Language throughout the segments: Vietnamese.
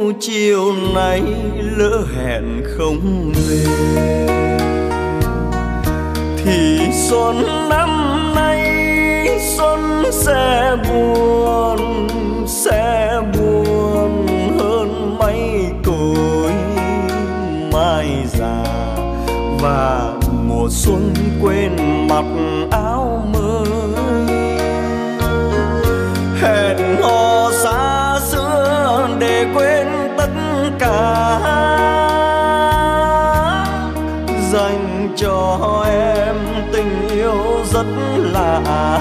chiều nay lỡ hẹn không về, thì xuân năm nay xuân sẽ buồn hơn mấy cối mai già. Và mùa xuân quên mặc áo mới, hẹn hò xa xưa để quên tất cả, dành cho em tình yêu rất lạ.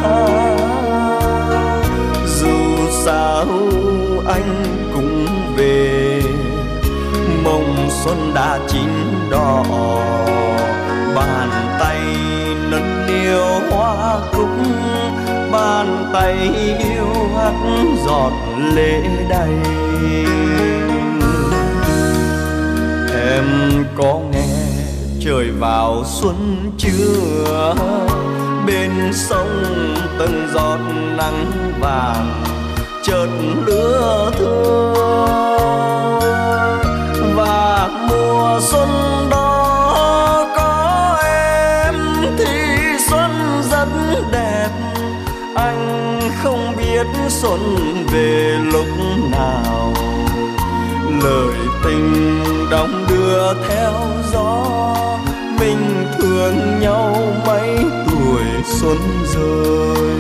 Dù sao anh cũng về, mong xuân đã chín đỏ, bàn tay nâng niu hoa cúc, bàn tay yêu hắt giọt lệ đầy. Em có nghe trời vào xuân chưa, bên sông từng giọt nắng vàng chợt lứa thưa. Và mùa xuân đó có em thì xuân rất đẹp. Anh không biết xuân về lúc nào, lời tình đong đưa theo gió. Mình thương nhau mấy tuổi xuân rơi.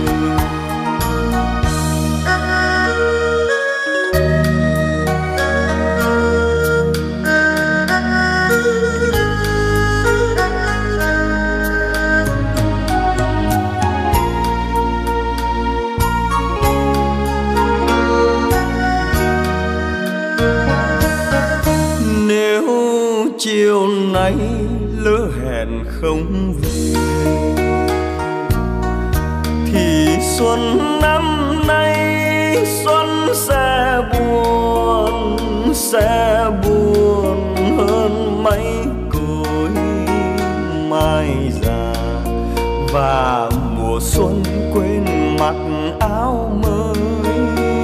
Chiều nay lỡ hẹn không về, thì xuân năm nay xuân sẽ buồn hơn mấy cối mai già. Và mùa xuân quên mặc áo mới,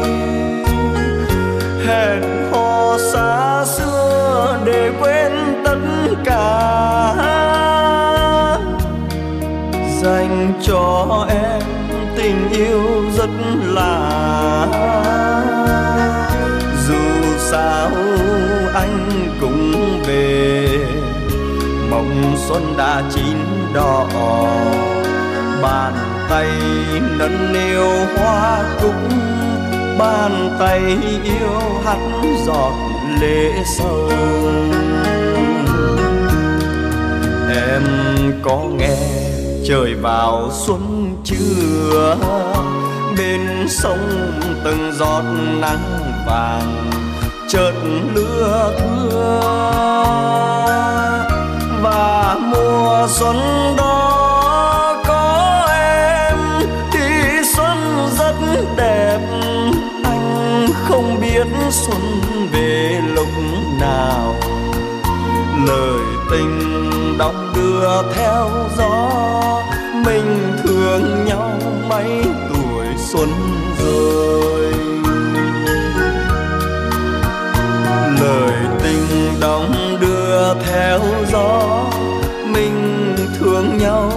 hẹn hò xa xưa để quên tất cả, dành cho em tình yêu rất lạ. Dù sao anh cũng về, mong xuân đã chín đỏ, bàn tay nâng niu hoa cúc, bàn tay yêu hắt giọt lệ sâu. Em có nghe trời vào xuân chưa, bên sông từng giọt nắng vàng chợt lứa thưa. Và mùa xuân đó có em thì xuân rất đẹp. Anh không biết xuân về lúc nào, lời tình đong đưa theo gió. Mình thương nhau mấy tuổi xuân rồi. Lời tình đong đưa theo gió, mình thương nhau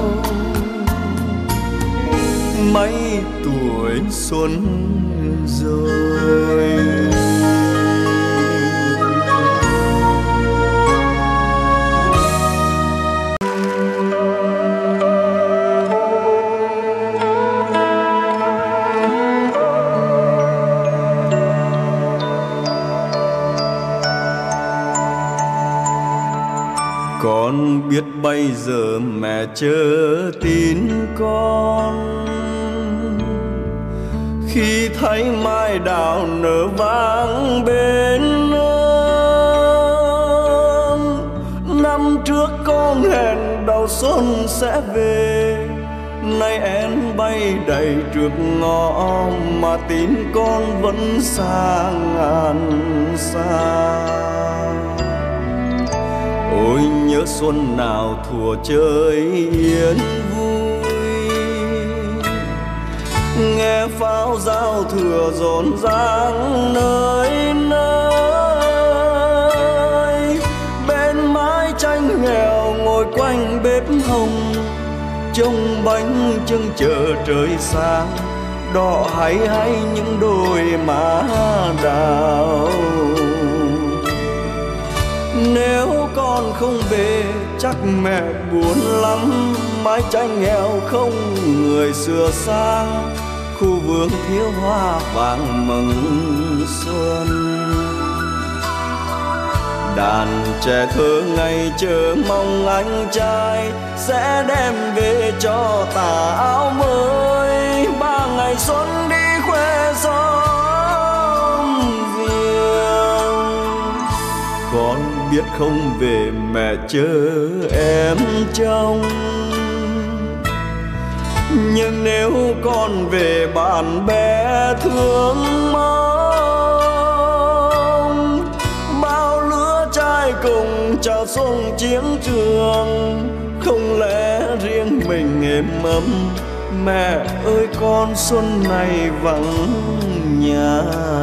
mấy tuổi xuân rồi. Con biết bây giờ mẹ chớ tin con, khi thấy mai đào nở vang bên ơn. Năm trước con hẹn đầu xuân sẽ về, nay én bay đầy trước ngõ mà tin con vẫn xa ngàn xa. Ôi nhớ xuân nào thuở chơi yên vui, nghe pháo giao thừa rộn ràng nơi nơi. trông bánh chưng chờ trời sáng, đỏ hay những đôi má đào. Nếu con không về chắc mẹ buồn lắm, mái tranh nghèo không người sửa sang, khu vườn thiếu hoa vàng mừng xuân. Đàn trẻ thơ ngày chờ mong anh trai sẽ đem về cho tà áo mới, ba ngày xuân đi khoe xóm riêng. Con biết không về mẹ chờ em trông, nhưng nếu con về bạn bè thương mong, bao lứa trai cùng chào xuân chiến trường, không lẽ riêng mình êm ấm. Mẹ ơi con xuân này vắng nhà.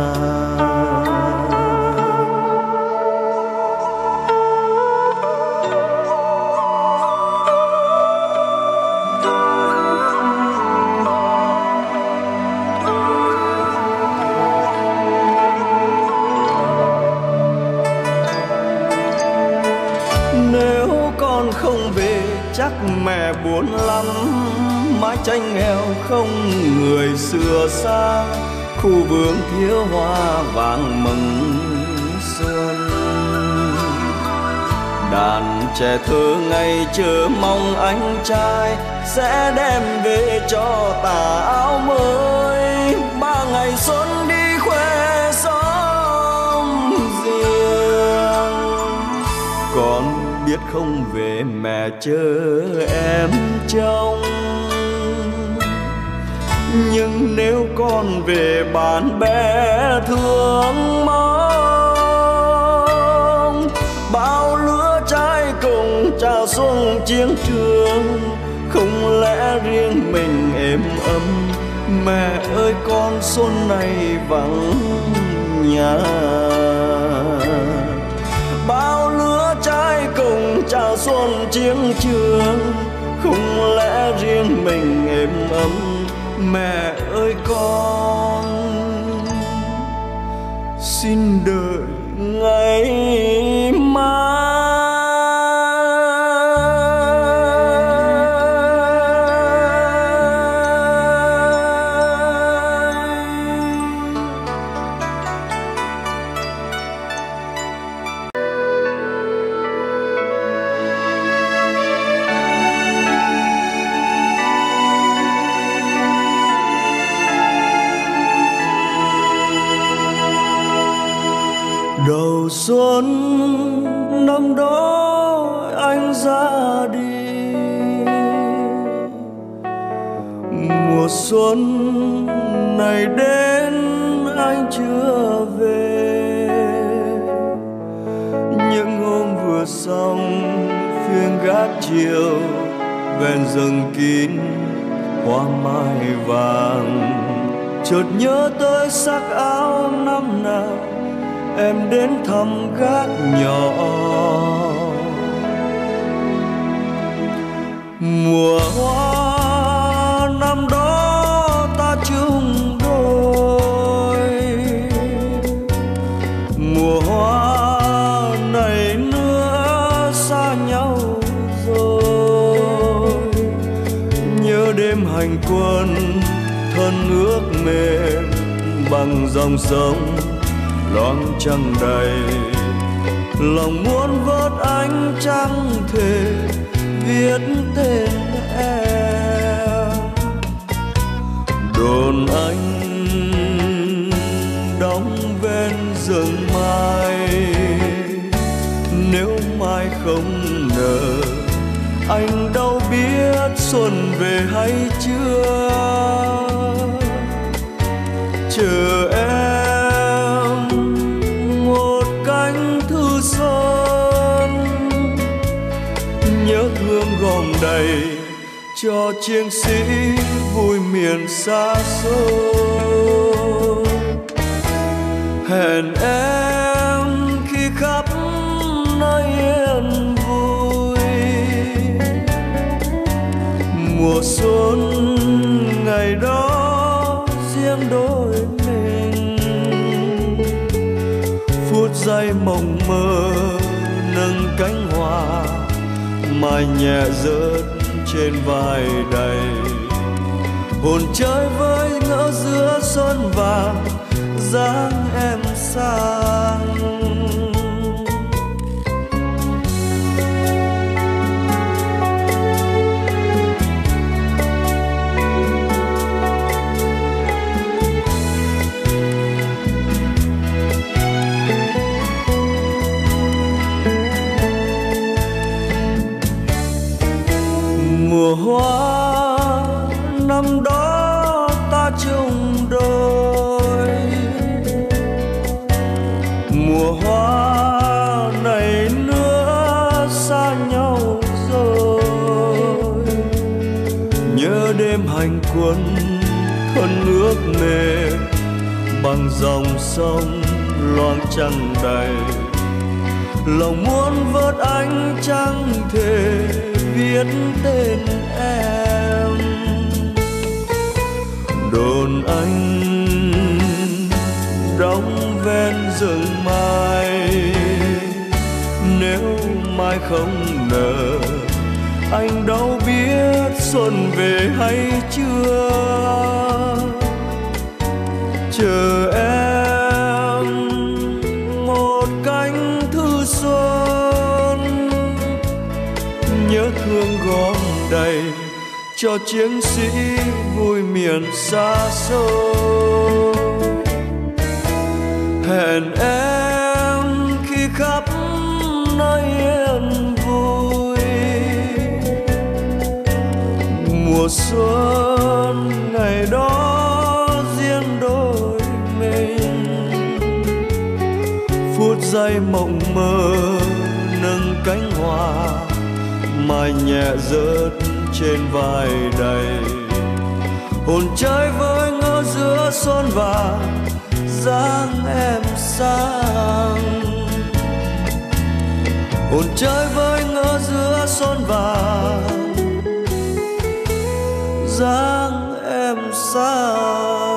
Không về chắc mẹ buồn lắm, mái tranh nghèo không người sửa sang, khu vườn thiếu hoa vàng mừng xuân. Đàn trẻ thơ ngày chờ mong anh trai sẽ đem về cho tà áo mới, ba ngày xuân đi khoe xóm riêng. Con biết không về mẹ chờ em trông, nhưng nếu con về bạn bè thương mong, bao lứa trai cùng chào xuân chiến trường, không lẽ riêng mình êm ấm. Mẹ ơi con xuân này vắng nhà. Bao lứa trai cùng chào xuân chiến trường, không lẽ riêng mình êm ấm. Mẹ ơi con xin đợi ngày mai. Đầu xuân năm đó anh ra đi, mùa xuân này đến anh chưa về. Những hôm vừa xong phiên gác chiều, ven rừng kín hoa mai vàng, chợt nhớ tới sắc áo năm nào em đến thăm gác nhỏ. Mùa hoa năm đó ta chung đôi, mùa hoa này nữa xa nhau rồi. Nhớ đêm hành quân thân ước mềm bằng dòng sông loáng trăng đầy, lòng muốn vớt ánh trăng thề viết tên em. Đồn anh đóng ven rừng mai, nếu mai không nở anh đâu biết xuân về hay chưa. Chờ em một cánh thư xuân, nhớ thương gom đầy cho chiến sĩ vui miền xa xôi. Hẹn em khi khắp nơi yên vui, Mùa xuân ngày đó riêng đôi mình, phút giây mộng mơ nâng cánh hoa mai nhẹ rớt trên vai đầy. Hồn chơi với ngỡ giữa xuân vàng dáng em sang. Mùa hoa năm đó ta chung đôi, mùa hoa này nữa xa nhau rồi. Nhớ đêm hành quân thân ước mê bằng dòng sông loang trăng đầy. Lòng muốn vớt ánh trăng thề viết tên em. Đồn anh đóng ven rừng mai, nếu mai không nở anh đâu biết xuân về hay chưa. Chờ em một cánh thư xuân, nhớ thương gom đầy cho chiến sĩ vui miền xa xôi. Hẹn em khi khắp nơi yên vui, mùa xuân ngày đó riêng đôi mình. Phút giây mộng mơ nâng cánh hoa mai nhẹ rớt trên vai đầy. Hồn chơi với ngỡ giữa xuân vàng dáng em sang. Hồn chơi với ngỡ giữa xuân vàng dáng em sang.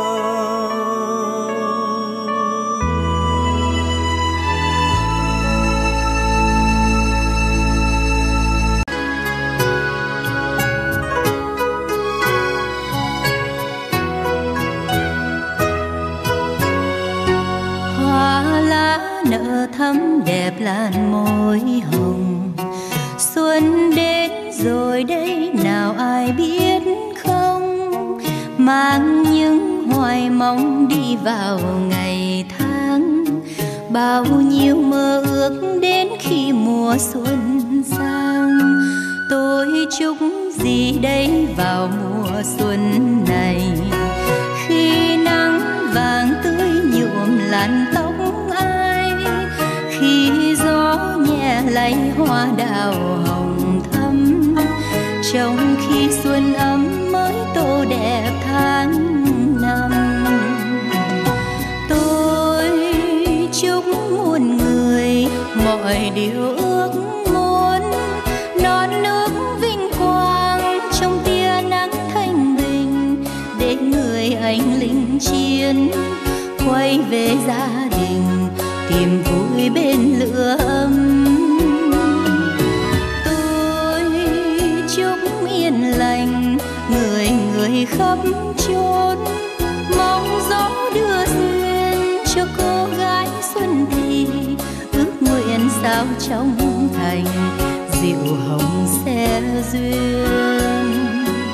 Nở thắm đẹp làn môi hồng, xuân đến rồi đây nào ai biết không. Mang những hoài mong đi vào ngày tháng, bao nhiêu mơ ước đến khi mùa xuân sang. Tôi chúc gì đây vào mùa xuân này, khi nắng vàng tươi nhuộm làn tóc ai, khi gió nhẹ lay hoa đào hồng thắm, trong khi xuân ấm mới tô đẹp tháng năm. Tôi chúc muôn người mọi điều ước muốn, non nước vinh quang trong tia nắng thanh bình, để người anh lính chiến quay về gia đình tìm vui bên lửa ấm. Tôi chúc yên lành người người khắp chốn, mong gió đưa duyên cho cô gái xuân thì ước nguyện sao trong thành diệu hồng sẽ duyên.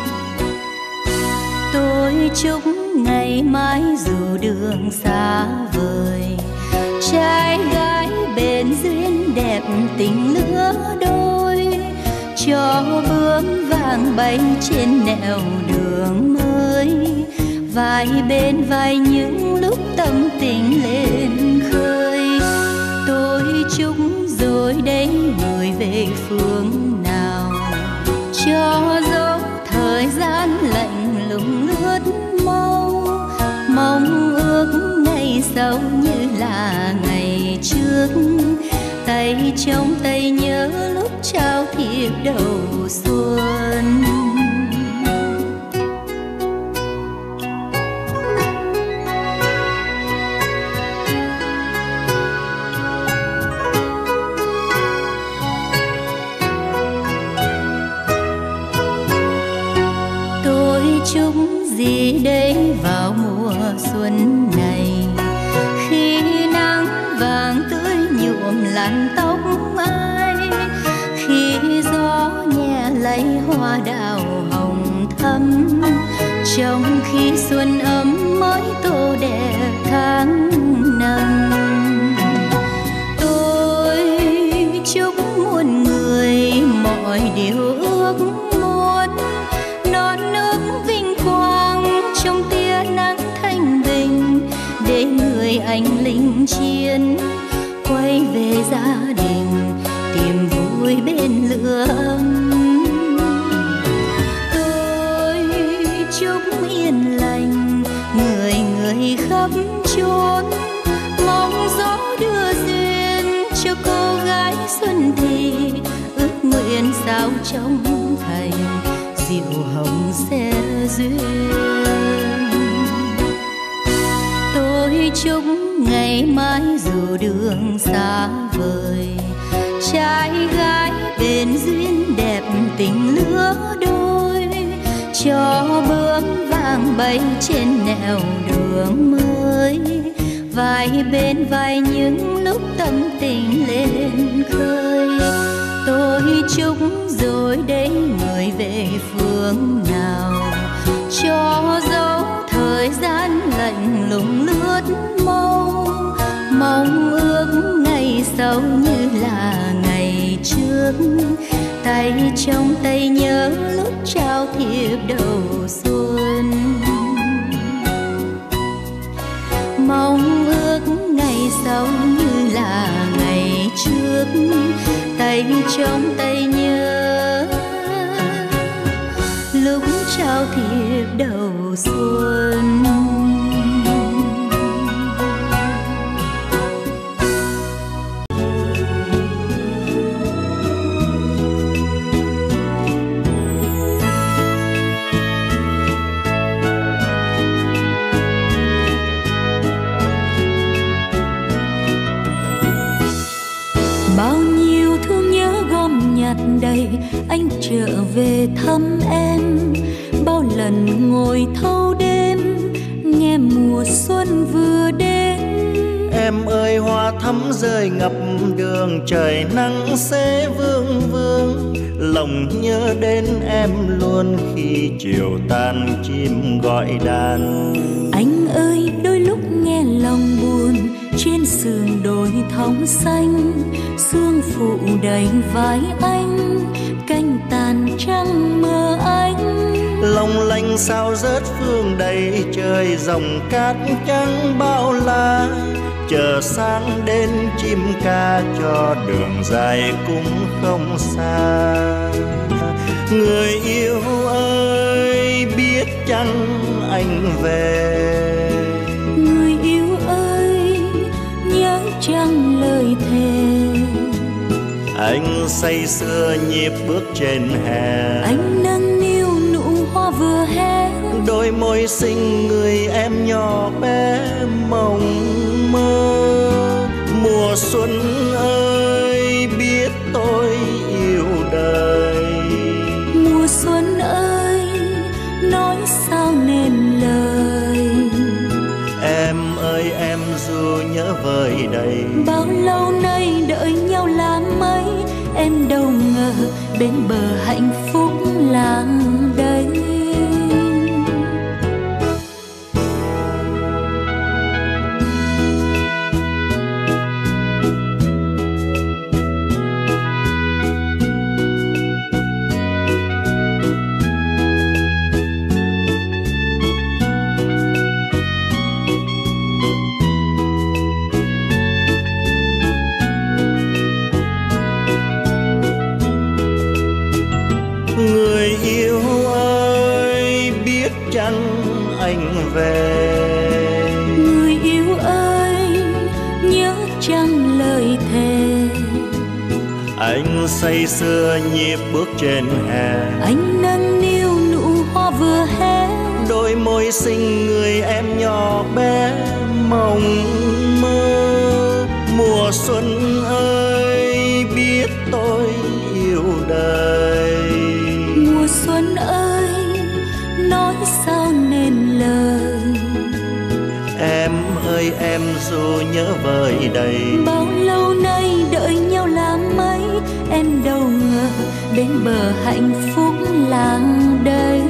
Tôi chúc ngày mai dù đường xa vời, trai gái bền duyên đẹp tình lứa đôi, cho bướm vàng bay trên nẻo đường mới, vai bên vai những lúc tâm tình lên khơi. Tôi chúc rồi đây người về phương nào, cho dấu thời gian lạnh lùng lướt mau, mong ước ngày sau như là ngày trước, tay trong tay nhớ lúc trao thiệp đầu xuân. chúc gì đây vào mùa xuân này, khi nắng vàng tươi nhuộm làn tóc ai, khi gió nhẹ lấy hoa đào hồng thắm, trong khi xuân ấm mới tô đẹp tháng năm. Tôi chúc muôn người mọi điều ước muốn, non nước vinh quang trong tia nắng thanh bình, để người anh lính chiến quay về gia đình tìm vui bên lửa ấm. Tôi chúc yên lành người người khắp chốn, mong gió đưa duyên cho cô gái xuân thì ước nguyện sao trong thành diệu hồng sẽ duyên. Tôi chúc ngày mai dù đường xa vời, trai gái bền duyên đẹp tình lứa đôi, cho bướm vàng bay trên nẻo đường mới, vai bên vai những lúc tâm tình lên khơi. Tôi chúc rồi đây người về phương nào, cho dấu thời gian lạnh lùng lướt mau, mong ước ngày sau như là ngày trước, tay trong tay nhớ lúc trao thiệp đầu xuân. Mong ước ngày sau như là ngày trước, tay trong tay nhớ lúc trao thiệp đầu xuân. Bao nhiêu thương nhớ gom nhặt đầy, anh trở về thăm em. Bao lần ngồi thâu đêm, nghe mùa xuân vừa đến. Em ơi hoa thắm rơi ngập đường, trời nắng sẽ vương vương. Lòng nhớ đến em luôn khi chiều tàn chim gọi đàn. Anh ơi đôi lúc nghe lòng buồn, trên sườn đồi thóng xanh, sương phụ đầy vai anh, canh tàn trăng mơ anh. Long lanh sao rớt phương đầy trời, dòng cát trắng bao la, chờ sáng đến chim ca cho đường dài cũng không xa. Người yêu ơi biết chăng anh về, người yêu ơi nhớ chăng lời thề. Anh say sưa nhịp bước trên hè, anh nâng niu nụ hoa vừa hé. đôi môi xinh người em nhỏ bé mộng mơ. Mùa xuân ơi biết tôi yêu đời, mùa xuân ơi nói sao nên lời. Em ơi em dù nhớ vời đầy, bao lâu nay đợi nhau là mấy, em đâu ngờ bên bờ hạnh phúc làng đây. Người yêu ơi biết chăng anh về, Người yêu ơi nhớ chăng lời thề. Anh say sưa nhịp bước trên hè, Anh nâng niu nụ hoa vừa hé. đôi môi xinh người em nhỏ bé mộng mơ. Mùa xuân ơi biết tôi yêu đời, Mùa xuân ơi nói dù nhớ vơi đầy. Bao lâu nay đợi nhau làm mấy, em đâu ngờ bên bờ hạnh phúc làng đây.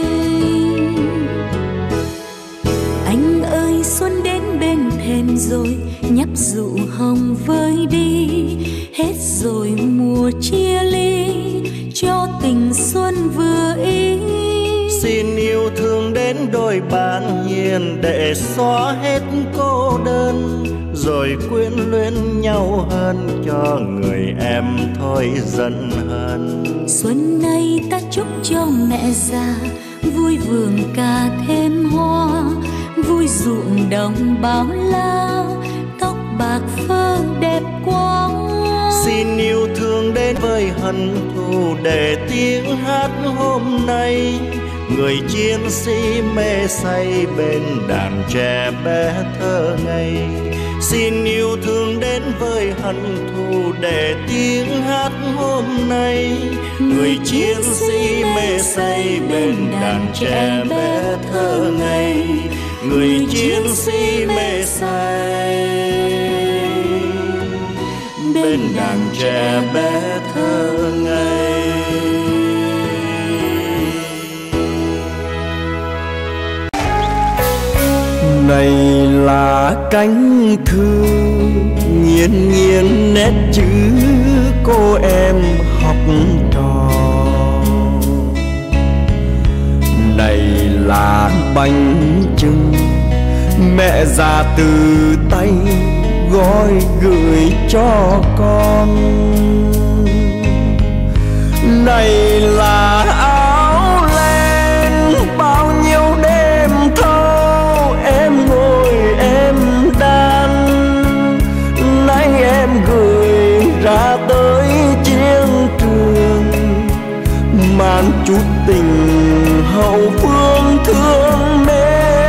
Anh ơi xuân đến bên thềm rồi, nhấp rượu hồng vơi đi, hết rồi mùa chia ly, cho tình xuân vừa ý. Xin yêu thương đến đôi bạn hiền để xóa hết cô đơn, rồi quyến luyến nhau hơn cho người em thôi giận hờn. Xuân nay ta chúc cho mẹ già, vui vườn cà thêm hoa, vui ruộng đồng bao la, tóc bạc phơ đẹp quá. Xin yêu thương đến với hận thù để tiếng hát hôm nay, người chiến sĩ mê say bên đàn trẻ bé thơ ngây. Xin yêu thương đến với hận thù để tiếng hát hôm nay, người chiến sĩ mê say bên đàn trẻ bé thơ ngây. Người chiến sĩ mê say bên đàn trẻ bé thơ ngây. Này là cánh thư nghiền nghiền nét chữ cô em học trò. Này là bánh chưng mẹ già từ tay gói gửi cho con. Này là áo len bao nhiêu đêm thâu em ngồi em đan. Nay em gửi ra tới chiến trường, mang chút tình hậu phương thương mến.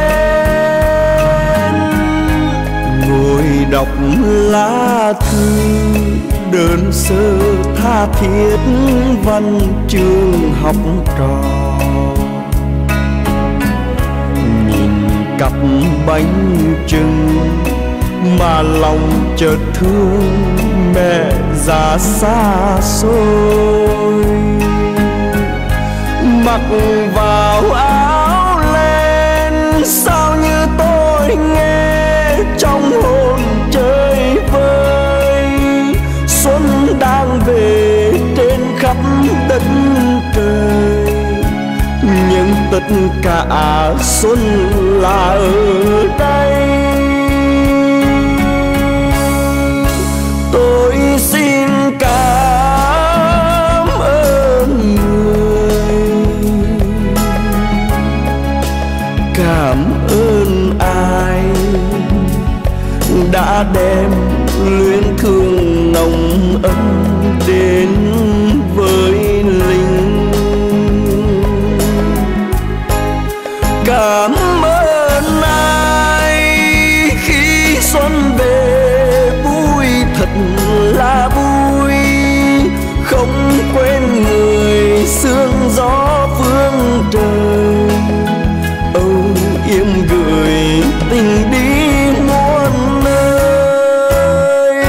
Ngồi đọc lá thư đơn sơ tha thiết văn chương học trò, nhìn cặp bánh chưng mà lòng chợt thương mẹ già xa xôi. Mặc vào áo len sao như tôi nghe trong hồn chơi vơi. Xuân đang về trên khắp đất trời, nhưng tất cả xuân là ở đây. Tôi xin cảm ơn người, cảm ơn ai đã đem luyến thương nồng ấm đến với lính. Cảm ơn ai khi xuân về vui thật là vui, không quên người sương gió phương trời. Âu yếm gửi tình đi muôn nơi,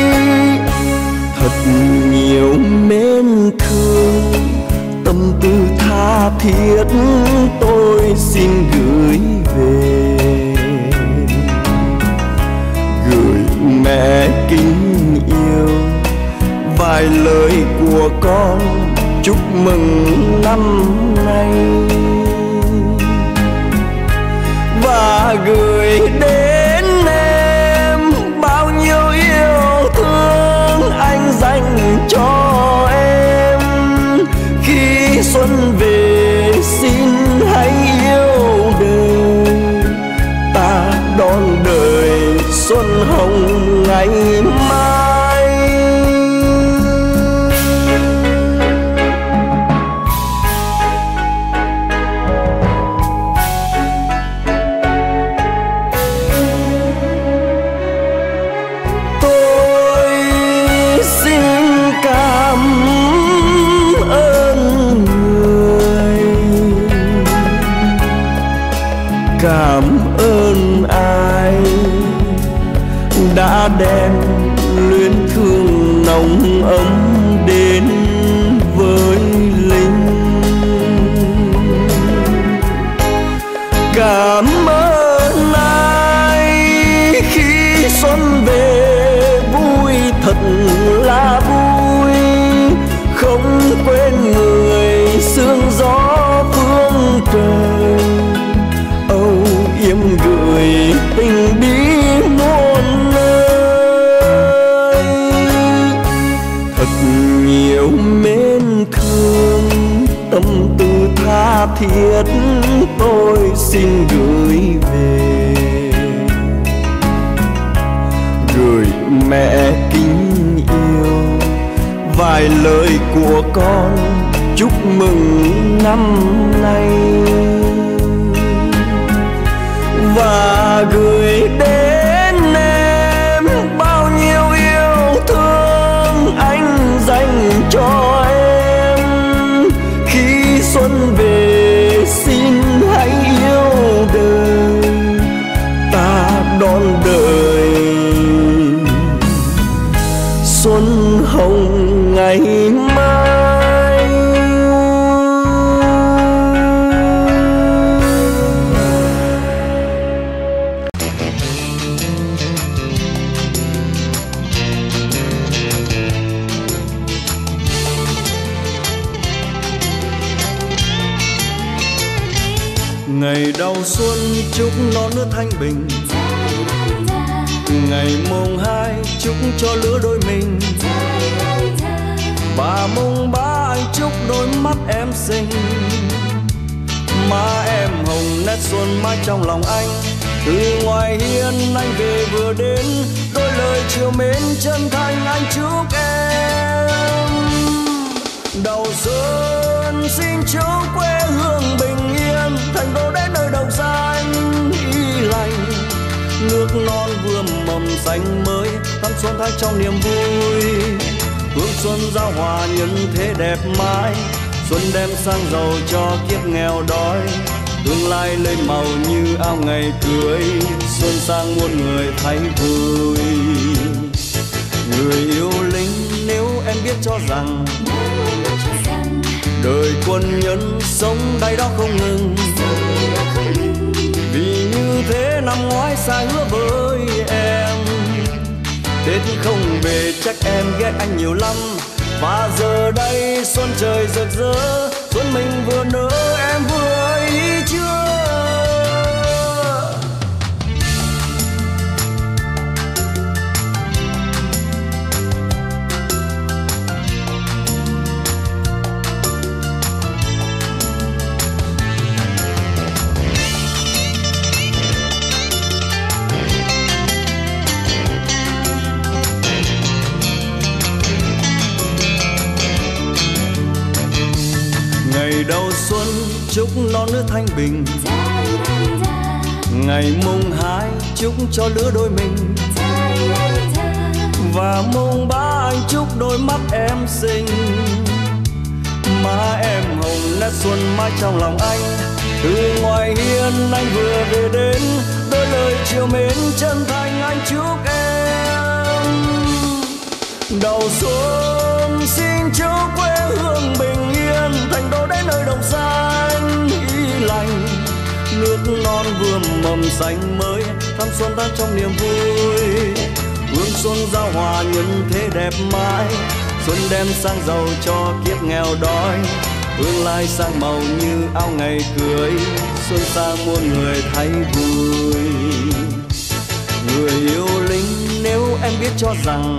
thật nhiều mến thương tâm tư tha thiết tôi xin gửi về. Gửi mẹ kính yêu vài lời của con chúc mừng năm nay, và gửi đến em bao nhiêu yêu thương anh dành cho em. Khi xuân về xin hãy yêu đời, ta đón đời xuân hồng ngày mai. Cảm ơn ai hoa đen luyến thương nồng ấm đến với linh. Cảm ơn ai khi xuân về vui thật là vui, không quên người sương gió phương trời, âu yếm gửi tình đi muôn nơi. Thật nhiều mến thương tâm tư tha thiết tôi xin gửi về, gửi mẹ kính yêu vài lời của con chúc mừng năm nay, và gửi đến em bao nhiêu yêu thương anh dành cho em. Khi xuân về xin hãy yêu đời, ta đón đời xuân hồng ngày mai. Ngày đầu xuân chúc non nước thanh bình, ngày mùng 2 chúc cho lứa đôi mình, và mùng 3 anh chúc đôi mắt em xinh. Má em hồng nét xuân mãi trong lòng anh, từ ngoài hiên anh về vừa đến, đôi lời chiều mến chân thành anh chúc em. Đầu xuân xin chúc quê hương bình yên, thành đô đến nơi đồng xanh y lành, nước non vườn mầm xanh mới, thắm xuân thay trong niềm vui. Hương xuân giao hòa nhân thế đẹp mãi, xuân đem sang giàu cho kiếp nghèo đói, tương lai lên màu như ao ngày cưới, xuân sang muôn người thấy vui. Người yêu lính nếu em biết cho rằng, đời quân nhân sống đây đó không ngừng, vì như thế năm ngoái sai hứa với em. Tết không về chắc em ghét anh nhiều lắm, và giờ đây xuân trời rực rỡ, xuân mình vừa nở em vừa ý chưa. Ngày đầu xuân chúc non nước thanh bình, ngày mùng 2 chúc cho lứa đôi mình, và mùng 3 anh chúc đôi mắt em xinh. Má em hồng nét xuân mãi trong lòng anh, từ ngoài hiên anh vừa về đến, đôi lời chiều mến chân thành anh chúc em. Đầu xuân xin chúc quê hương bình yên, thành đô đến nơi đồng xanh y lành, nước non vườn mầm xanh mới, thắm xuân tan trong niềm vui. Hương xuân giao hòa nhân thế đẹp mãi, xuân đem sang giàu cho kiếp nghèo đói, tương lai sang màu như áo ngày cưới, xuân sang muôn người thấy vui. Người yêu lính nếu em biết cho rằng,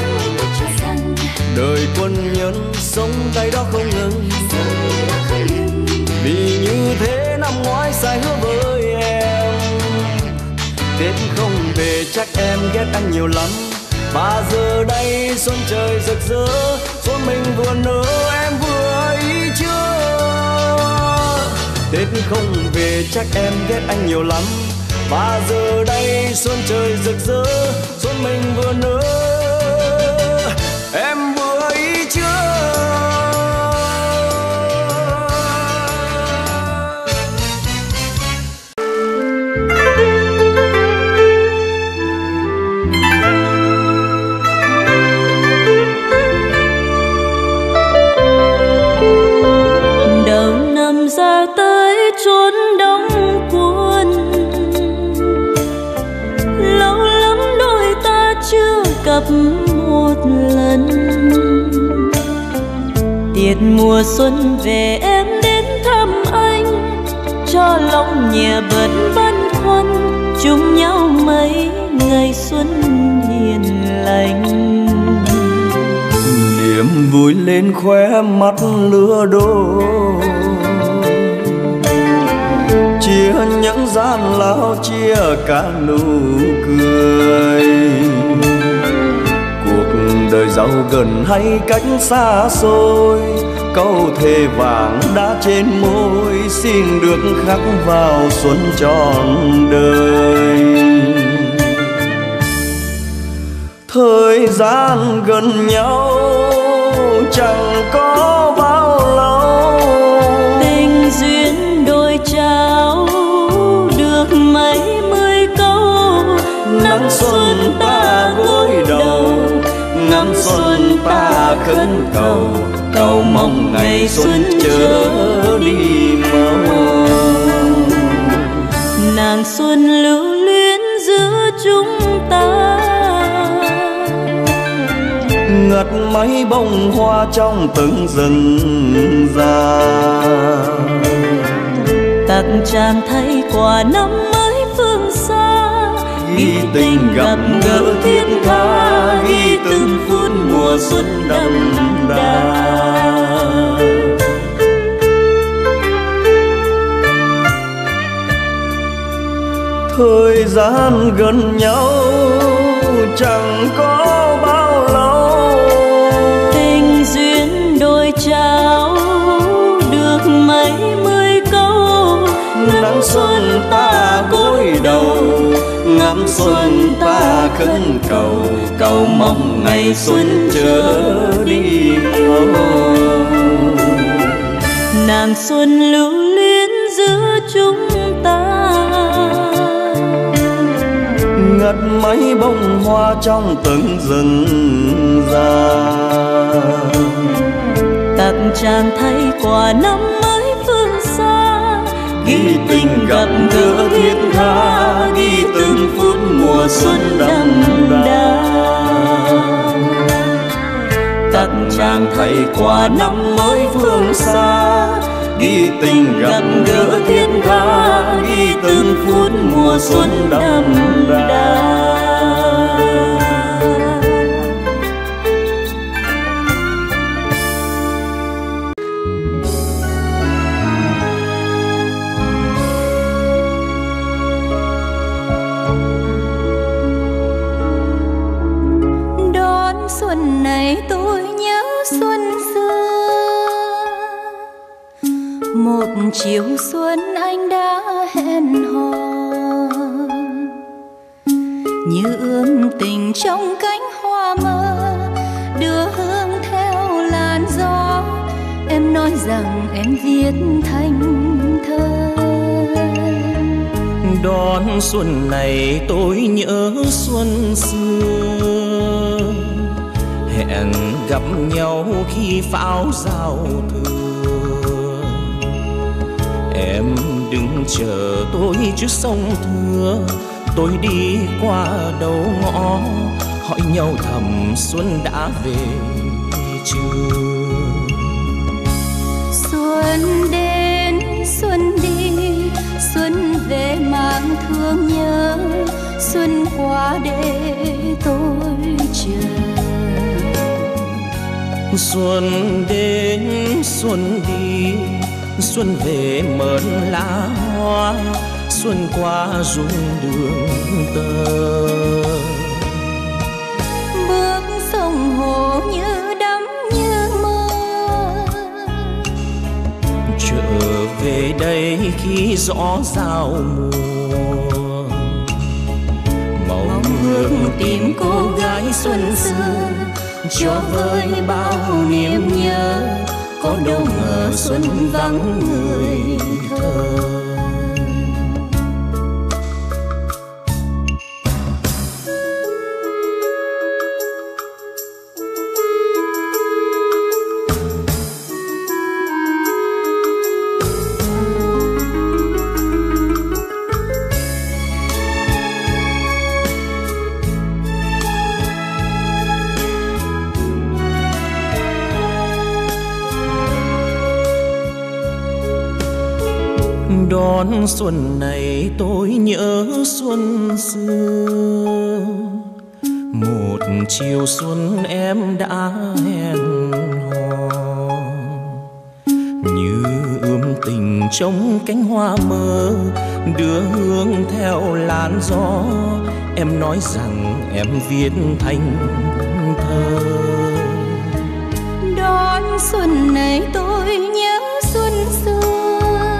đời quân nhân sống đây đó không ngừng, vì như thế năm ngoái sai hứa với em. Tết không về chắc em ghét anh nhiều lắm, và giờ đây xuân trời rực rỡ, xuân mình vừa nở em vừa ý chưa. Tết không về chắc em ghét anh nhiều lắm, và giờ đây xuân trời rực rỡ, xuân mình vừa nở em vừa ý chưa. một lần. Tiết mùa xuân về em đến thăm anh, cho lòng nhẹ bớt băn khoăn, chung nhau mấy ngày xuân hiền lành. Niềm vui lên khóe mắt lứa đôi, chia những gian lao, chia cả nụ cười. Cuộc đời giàu gần hay cách xa xôi, câu thề vàng đã trên môi, xin được khắc vào xuân trọn đời. Thời gian gần nhau chẳng có bao lâu, tình duyên đôi trao được mấy mươi câu. nắng xuân ta gối đầu, ngắm xuân ta khấn cầu, cầu mong ngày xuân chớ đi mau. Nàng xuân lưu luyến giữa chúng ta, ngất mấy bông hoa trong từng rừng già. tặng chàng thay quà năm mới phương xa, Ghi tình gặp gỡ thiết tha, ghi từng phút mùa xuân đậm đà. Thời gian gần nhau chẳng có bao lâu, tình duyên đôi trao được mấy mươi câu. nắng xuân ta gối đầu, ngắm xuân ta khấn cầu, cầu mong ngày xuân chớ đi mau. Nàng xuân lưu luyến giữa chúng ta, ngất mấy bông hoa trong từng rừng già. tặng chàng thay quà năm mới phương xa, Ghi tình gặp gỡ thiết tha, ghi từng phút mùa xuân đậm đà. Tặng chàng thay quà năm mới phương xa, ghi tình gặp gỡ thiết tha, ghi từng phút mùa xuân đậm đà. đón xuân này tôi nhớ xuân xưa, một chiều xuân anh đã hẹn hò, như ươm tình trong cánh hoa mơ, đưa hương theo làn gió. Em nói rằng em viết thành thơ. Đón xuân này tôi nhớ xuân xưa, hẹn gặp nhau khi pháo giao thừa. Em đừng chờ tôi trước sông Thưa, tôi đi qua đầu ngõ, hỏi nhau thầm xuân đã về chưa. Xuân đến xuân đi, xuân về mang thương nhớ, xuân qua để tôi chờ. Xuân đến xuân đi, xuân về mơn lá hoa, xuân qua rung đường tơ. Bước sông hồ như đắm như mơ, trở về đây khi gió giao mùa. Mong hương tìm cô gái xuân xưa, cho vơi bao niềm nhớ, có đâu ngờ xuân vắng người thơ. Đón xuân này tôi nhớ xuân xưa, một chiều xuân em đã hẹn hò, như ươm tình trong cánh hoa mơ, đưa hương theo làn gió. Em nói rằng em viết thành thơ. Đón xuân này tôi nhớ xuân xưa,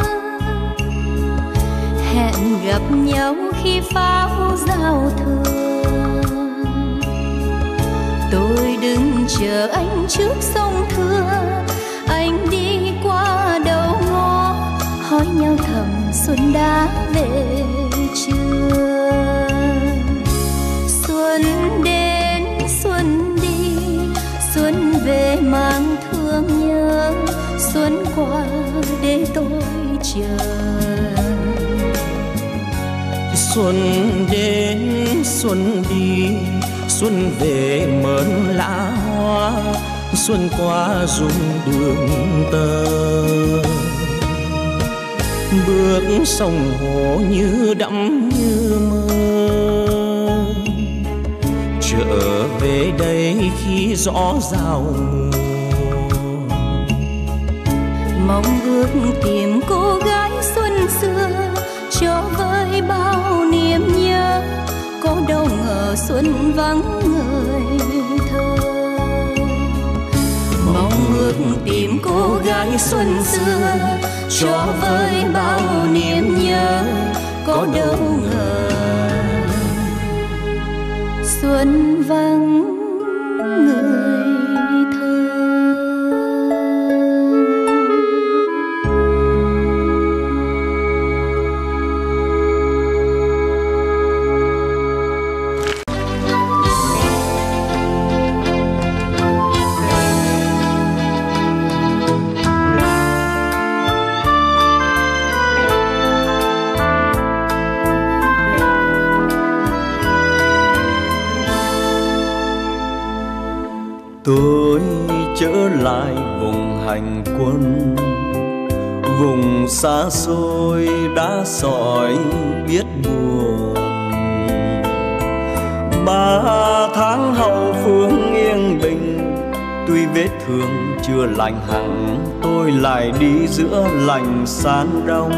hẹn gặp nhau khi pháo giao thừa. Tôi đứng chờ anh trước sông Thưa, anh đi qua đầu ngõ, hỏi nhau thầm xuân đã về chưa. Xuân đến xuân đi, xuân về mang thương nhớ, xuân qua để tôi chờ. Xuân đến xuân đi, xuân về mơn lá hoa, xuân qua rung đường tơ. Bước sông hồ như đắm như mơ, trở về đây khi rõ rào mùa. Mong ước tìm cô gái xuân xưa, cho vơi bao niềm nhớ. Có đâu ngờ xuân vắng người thơ. Mong ước tìm cô gái xuân xưa, cho vơi bao niềm nhớ. Có đâu ngờ xuân vắng người thơ. Tôi trở lại vùng hành quân, vùng xa xôi đã sỏi biết buồn. 3 tháng hậu phương yên bình, tuy vết thương chưa lành hẳn, tôi lại đi giữa lành san đông.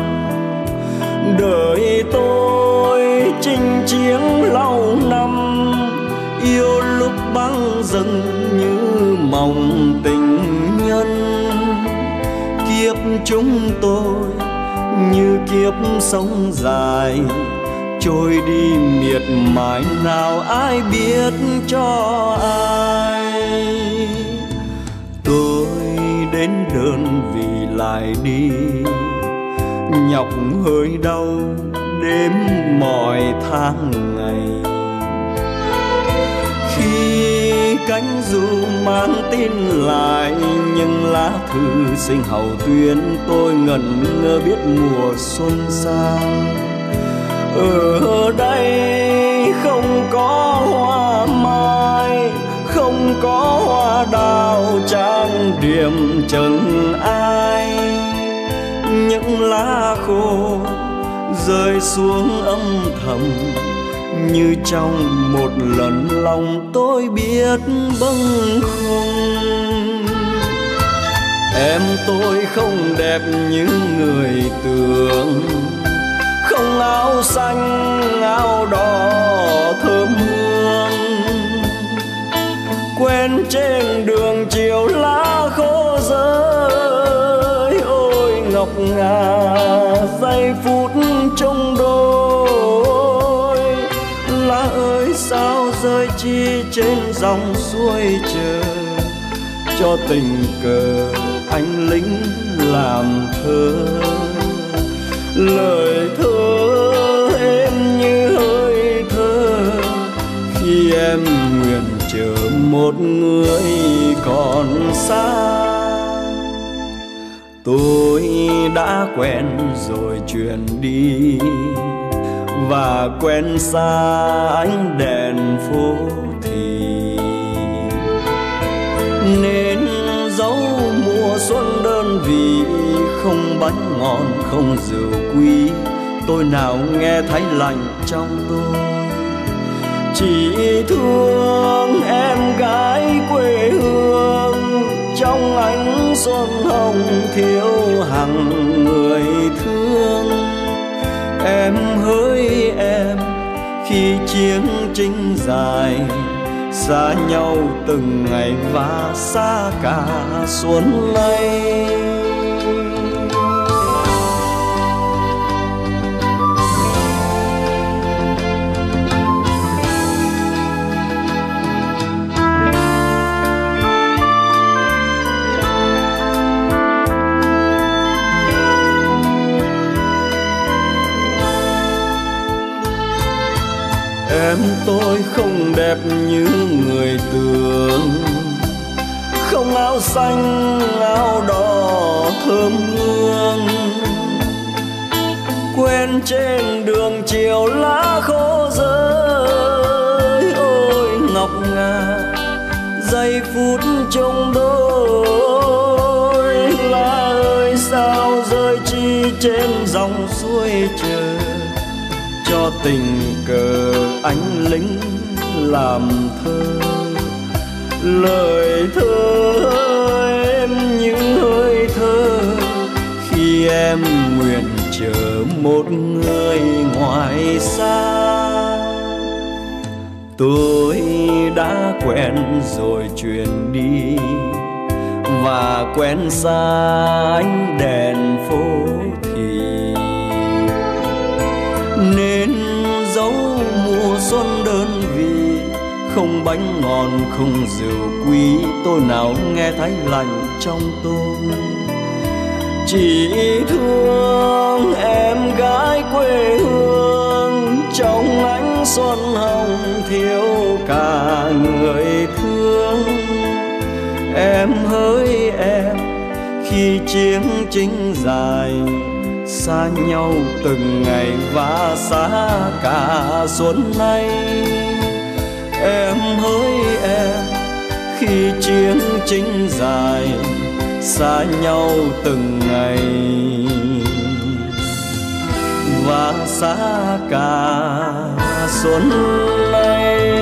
Đời tôi chinh chiến lâu năm, yêu lúc băng dần như mộng tình nhân. Kiếp chúng tôi như kiếp sống dài, trôi đi miệt mài nào ai biết cho ai. Tôi đến đơn vì lại đi, nhọc hơi đau đếm mọi tháng ngày. Khi cánh dù mang tin lại, nhưng lá thư sinh hậu tuyến tôi ngẩn ngơ biết mùa xuân sang. Ở đây không có hoa mai, không có hoa đào trang điểm trần ai. Những lá khô rơi xuống âm thầm, như trong một lần lòng tôi biết bâng khuâng. Em tôi không đẹp như người tưởng, không áo xanh áo đỏ thơm hương. Quen trên đường chiều lá khô rơi, ôi ngọc ngà giây phút trong đôi. Lá ơi sao rơi chi trên dòng suối chờ, cho tình cờ anh lính làm thơ. Lời thơ em như hơi thơ, khi em nguyện chờ một người còn xa. Tôi đã quen rồi chuyển đi, và quen xa ánh đèn phố thì, nên dấu mùa xuân đơn vị không bánh ngon không rượu quý, tôi nào nghe thấy lạnh trong tôi. Chỉ thương em gái quê hương, trong ánh xuân hồng thiếu hàng người thương. Em hỡi em, khi chiến tranh dài, xa nhau từng ngày và xa cả xuân nay. Em tôi không đẹp như người tưởng, không áo xanh áo đỏ thơm hương. Quen trên đường chiều lá khô rơi, ôi ngọc ngà giây phút chung đôi. Lá ơi sao rơi chi trên dòng suối chờ, cho tình cờ anh lính làm thơ. Lời thơ em như hơi thơ, khi em nguyện chờ một người ngoài xa. Tôi đã quen rồi chuyển đi, và quen xa ánh đèn phố thì, nên dấu mùa xuân đơn vị, không bánh ngon không rượu quý, tôi nào nghe thấy lạnh trong tôi. Chỉ thương em gái quê hương, trong ánh xuân hồng thiếu cả người thương. Em hỡi em, khi chiến tranh dài, xa nhau từng ngày và xa cả xuân nay. Em hỡi em, khi chiến tranh dài, xa nhau từng ngày và xa cả xuân nay.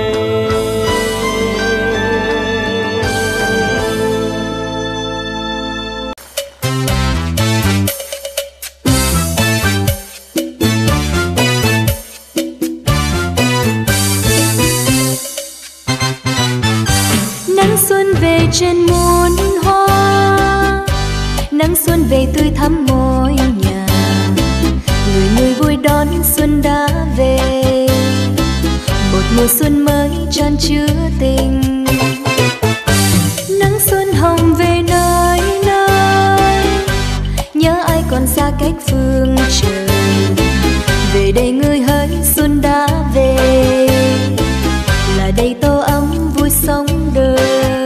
Trên muôn hoa, nắng xuân về tươi thắm ngôi nhà, người người vui đón xuân đã về, một mùa xuân mới chan chứa tình. Nắng xuân hồng về nơi nơi, nhớ ai còn xa cách phương trời, về đây người hỡi xuân đã về, là đây tô ấm vui sống đời.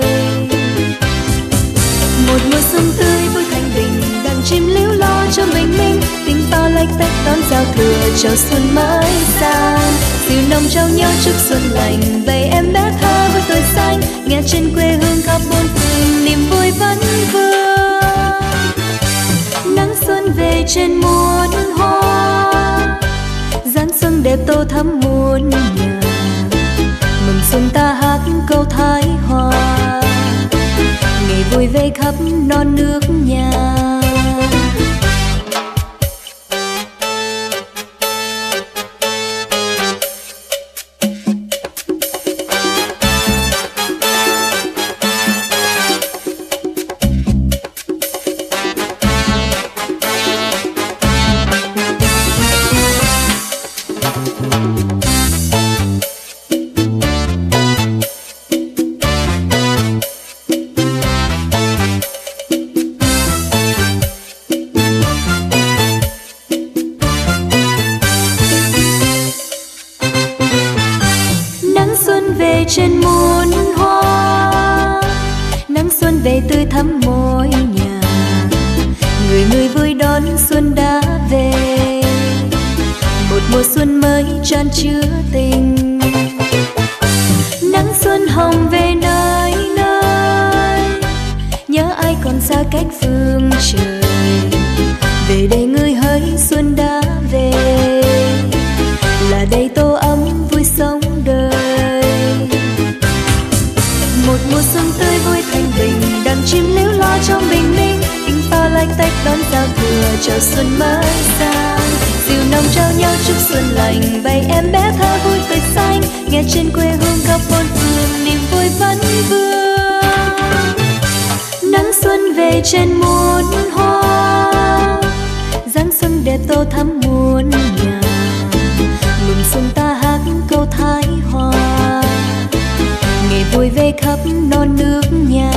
Một mùa xuân tươi vui thanh bình, đàn chim líu lo cho bình minh, tình to lách tách đón giao thừa chào xuân mới sang. Từ nồng trao nhau chúc xuân lành, bầy em bé thơ với tuổi xanh, nghe trên quê hương khắp bốn phương niềm vui vẫn vương. Nắng xuân về trên muôn hoa, dáng xuân đẹp tô thắm muôn nhà, mừng xuân ta hát câu thái hòa, ngày vui về khắp non nước nhà. Trên muôn hoa, nắng xuân về tươi thắm mỗi nhà, người người vui đón xuân đã về, một mùa xuân mới chan chứa tình. Nắng xuân hồng về nơi nơi, nhớ ai còn xa cách phương trời, Một mùa xuân tươi vui thanh bình, đàn chim líu lo trong bình minh, tiếng pháo lách tách đón giao thừa chào xuân mới sang. Dìu nồng trao nhau chúc xuân lành, bầy em bé thơ vui tươi xanh, nghe trên quê hương khắp bốn phương niềm vui vẫn vương. Nắng xuân về trên muôn hoa, dáng xuân đẹp tô thắm muôn nhà, mừng xuân ta hát câu thái hoa, ngày vui về khắp non nước nhà.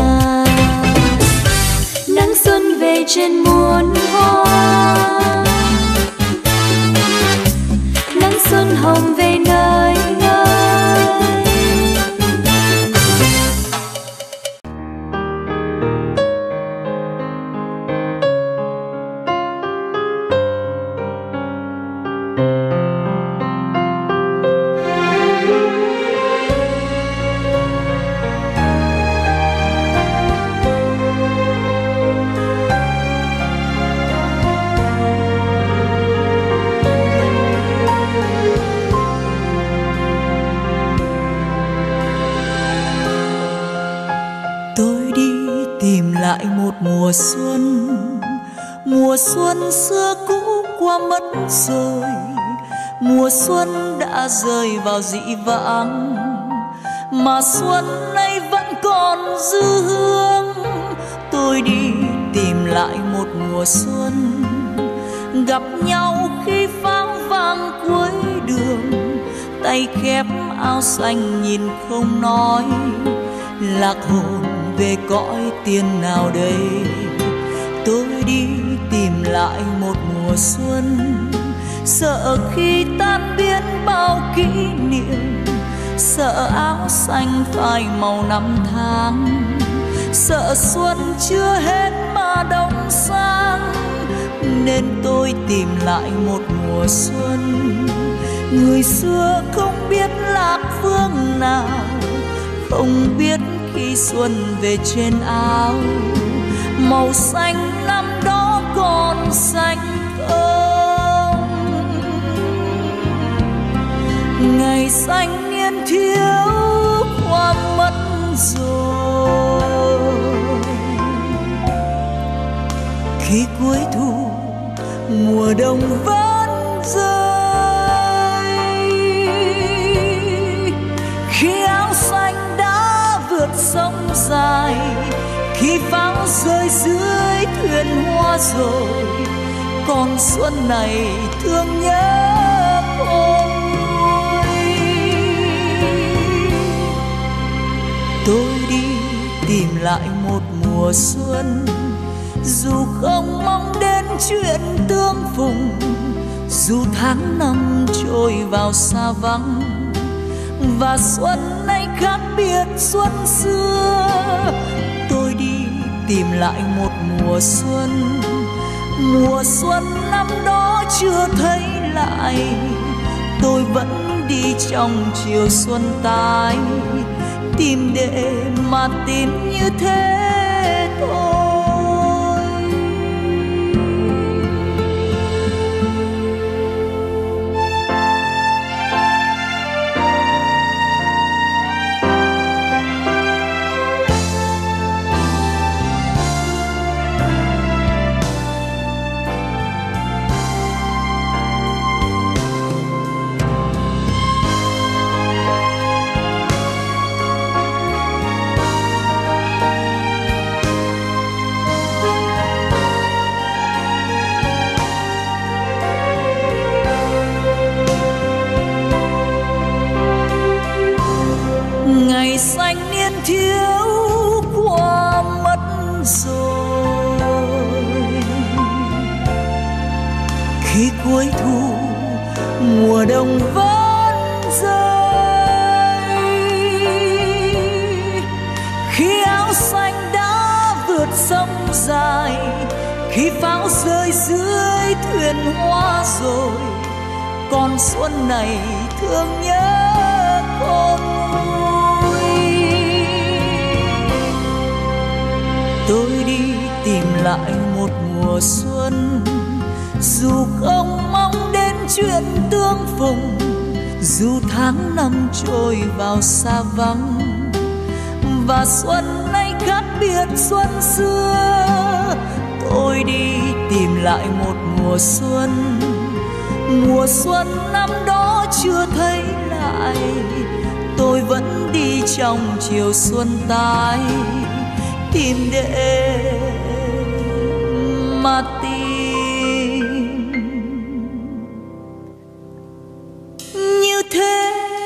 Nắng xuân về trên muôn hoa, nắng xuân hồng về nơi nơi. Lại một mùa xuân xưa cũ qua mất rồi, mùa xuân đã rơi vào dĩ vãng, mà xuân nay vẫn còn dư hương. Tôi đi tìm lại một mùa xuân, gặp nhau khi pháo vang cuối đường, tay khép áo xanh nhìn không nói, lạc hồn về cõi tiên nào đây. Tôi đi tìm lại một mùa xuân, sợ khi tan biến bao kỷ niệm, sợ áo xanh phai màu năm tháng, sợ xuân chưa hết mà đông sang, nên tôi tìm lại một mùa xuân. Người xưa không biết lạc phương nào, không biết khi xuân về trên áo, màu xanh năm đó còn xanh không. Ngày xanh niên thiếu qua mất rồi, khi cuối thu mùa đông vẫn rơi, khi áo xanh đã vượt sông dài, khi pháo rơi dưới thuyền hoa rồi, còn xuân này thương nhớ ôi. Tôi đi tìm lại một mùa xuân, dù không mong đến chuyện tương phùng, dù tháng năm trôi vào xa vắng, và xuân nay khác biệt xuân xưa. Tôi đi tìm lại một mùa xuân, mùa xuân năm đó chưa thấy lại, tôi vẫn đi trong chiều xuân tái, tìm để mà tìm như thế thôi. Ngày xanh niên thiếu qua mất rồi, khi cuối thu mùa đông vẫn rơi, khi áo xanh đã vượt sông dài, khi pháo rơi dưới thuyền hoa rồi, còn xuân này thương nhớ con. Tôi đi tìm lại một mùa xuân, dù không mong đến chuyện tương phùng, dù tháng năm trôi vào xa vắng, và xuân nay khác biệt xuân xưa. Tôi đi tìm lại một mùa xuân năm đó chưa thấy lại. Tôi vẫn đi trong chiều xuân tái, tìm để mà tìm như thế.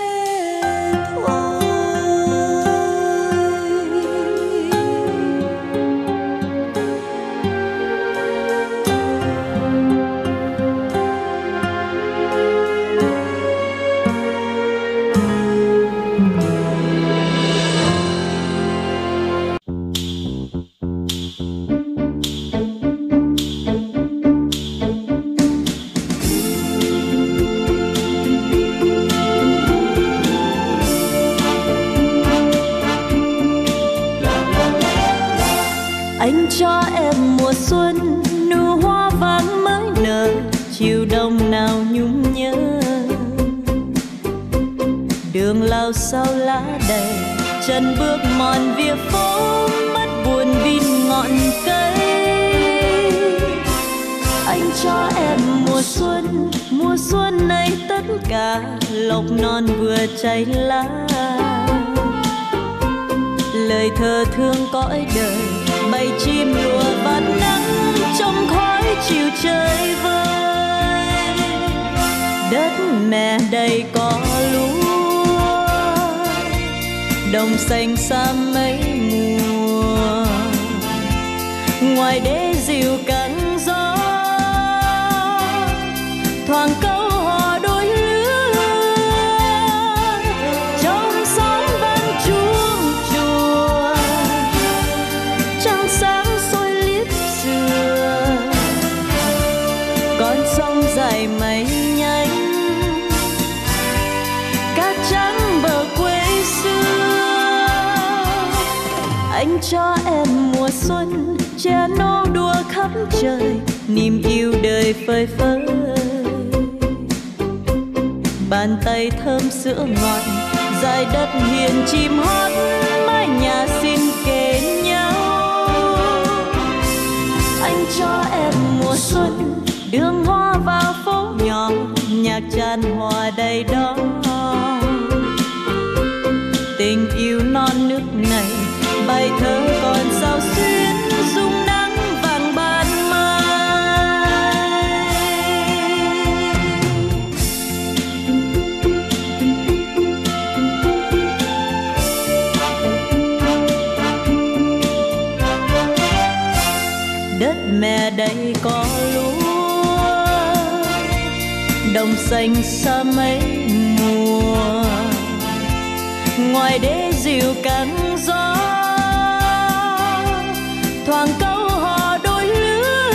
Anh cho em mùa xuân, nụ hoa vàng mới nở, chiều đông nào nhung nhớ. Đường lao sao lá đầy, chân bước mòn vỉa phố, mắt buồn vin ngọn cây. Anh cho em mùa xuân này tất cả lộc non vừa cháy lá. Lời thơ thương cõi đời, bầy chim lùa vạt nắng trong khói chiều trời vơi. Đất mẹ đầy có lúa, đồng xanh xa mấy mùa. Ngoài đê dịu cắn gió, thoảng câu hò đôi lứa. Trong xóm vang chuông chùa, trăng sáng soi liếp xưa. Con sông dài mây nhanh, cát trắng bờ quê xưa. Anh cho em mùa xuân, che nô đùa khắp trời, niềm yêu đời phơi phới. Bàn tay thơm sữa ngọt, dải đất hiền chim hót, mái nhà xin kề nhau. Anh cho em mùa xuân, đường hoa vào phố nhỏ, nhạc tràn hòa đầy đó. Tình yêu non nước này, bài thơ còn sao xuyến dung nắng vàng ban mai. Đất mẹ đây có lúa, đồng xanh xa mấy mùa. Ngoài đê dịu cắn gió, thoảng câu hò đôi lứa.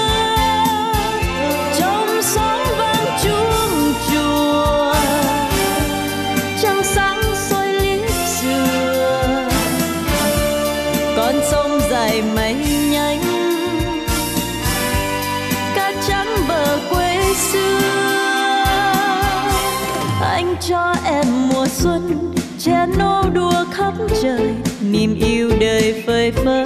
Trong xóm vang chuông chùa, trăng sáng soi liếp xưa. Con sông dài mây nhanh, cát trắng bờ quê xưa. Anh cho em mùa xuân, che nô đùa khắp trời, niềm yêu đời phơi phới.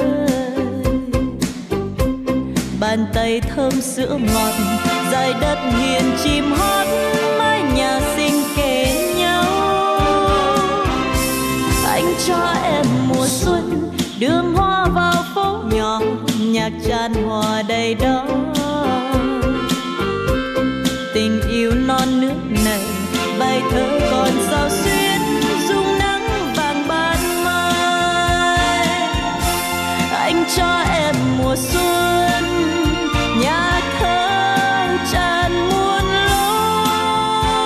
Bàn tay thơm sữa ngọt, dải đất hiền chim hót, mái nhà xinh kề nhau. Anh cho em mùa xuân, đường hoa vào phố nhỏ, nhạc tràn hòa đầy đó. Tình yêu non nước này, bài thơ còn sao xuyến dung nắng vàng ban mai. Anh cho em mùa xuân, nhà thơ tràn muôn lối.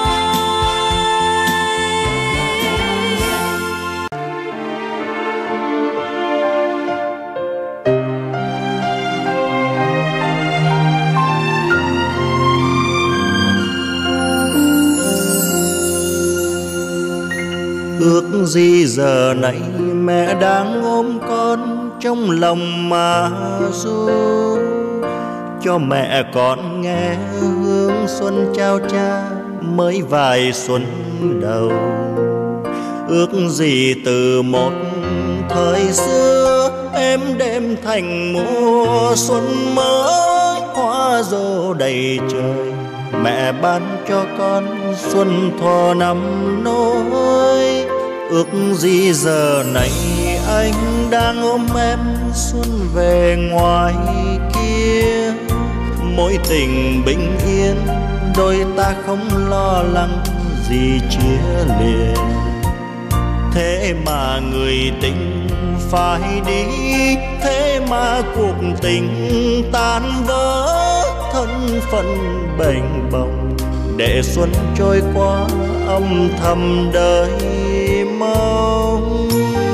Ước gì giờ này mẹ đang ôm con trong lòng mà ru, cho mẹ con nghe hương xuân trao cha mới vài xuân đầu. Ước gì từ một thời ngày xưa em đem thành mùa xuân mới, hoa rô đầy trời mẹ ban cho con xuân thọ năm nỗi. Ước gì giờ này anh đang ôm em xuân về ngoài kia, mối tình bình yên đôi ta không lo lắng gì chia lìa. Thế mà người tình phải đi, thế mà cuộc tình tan vỡ, thân phận bềnh bồng để xuân trôi qua âm thầm đời mong.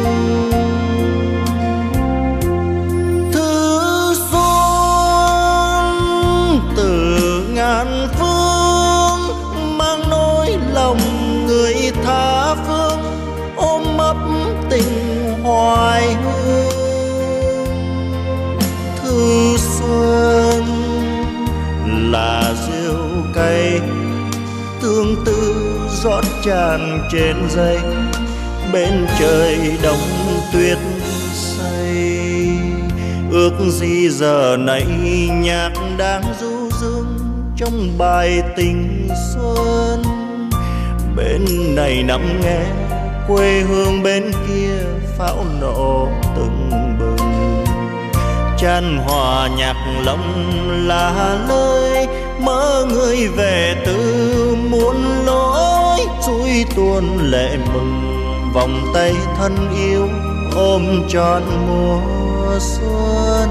Thư xuân từ ngàn phương mang nỗi lòng người tha phương, ôm ấp tình hoài hương. Thư xuân là rượu cay tương tư rót tràn trên giấy, bên trời đông tuyết say. Ước gì giờ này nhạc đang du dương trong bài tình xuân, bên này nằm nghe quê hương bên kia pháo nổ tưng bừng. Chan hòa nhạc lộng là lời mơ người về từ muôn lối, xuôi tuôn lệ mừng vòng tay thân yêu ôm trọn mùa xuân.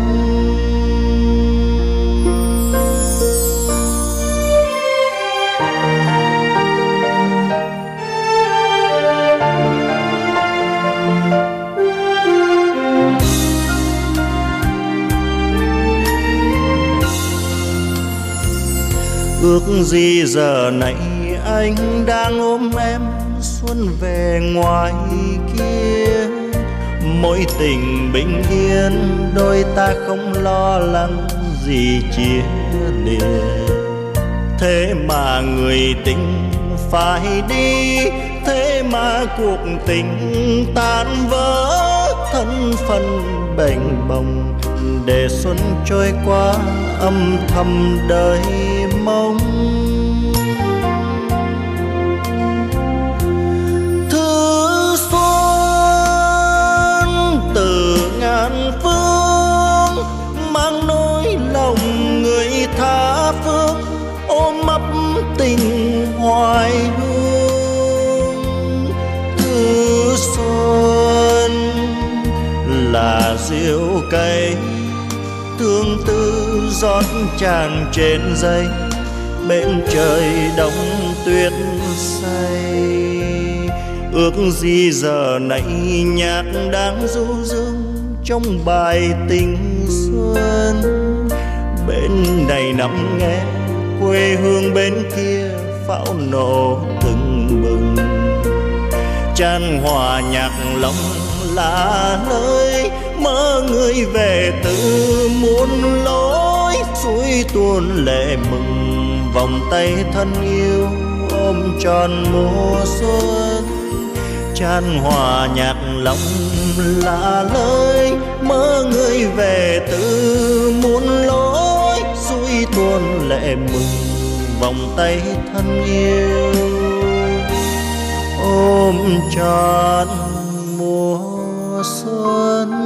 Ước gì giờ này anh đang ôm em xuân về ngoài kia, mối tình bình yên đôi ta không lo lắng gì chia lìa. Thế mà người tình phải đi, thế mà cuộc tình tan vỡ, thân phận bềnh bồng để xuân trôi qua âm thầm đời mong. Thư xuân từ ngàn phương mang nỗi lòng người tha phương, ôm ấp tình hoài hương. Thư xuân là rượu cay tương tư rót tràn trên giấy, bên trời đông tuyết say. Ước gì giờ này nhạc đang du dương trong bài tình xuân, bên này nằm nghe quê hương bên kia pháo nổ tưng bừng. Chan hòa nhạc lòng là lời mơ người về từ muôn lối, xuôi tuôn lệ mừng vòng tay thân yêu ôm tròn mùa xuân. Chan hòa nhạc lòng là lời mơ người về từ muôn lối, xuôi tuôn lệ mừng vòng tay thân yêu ôm tròn mùa xuân.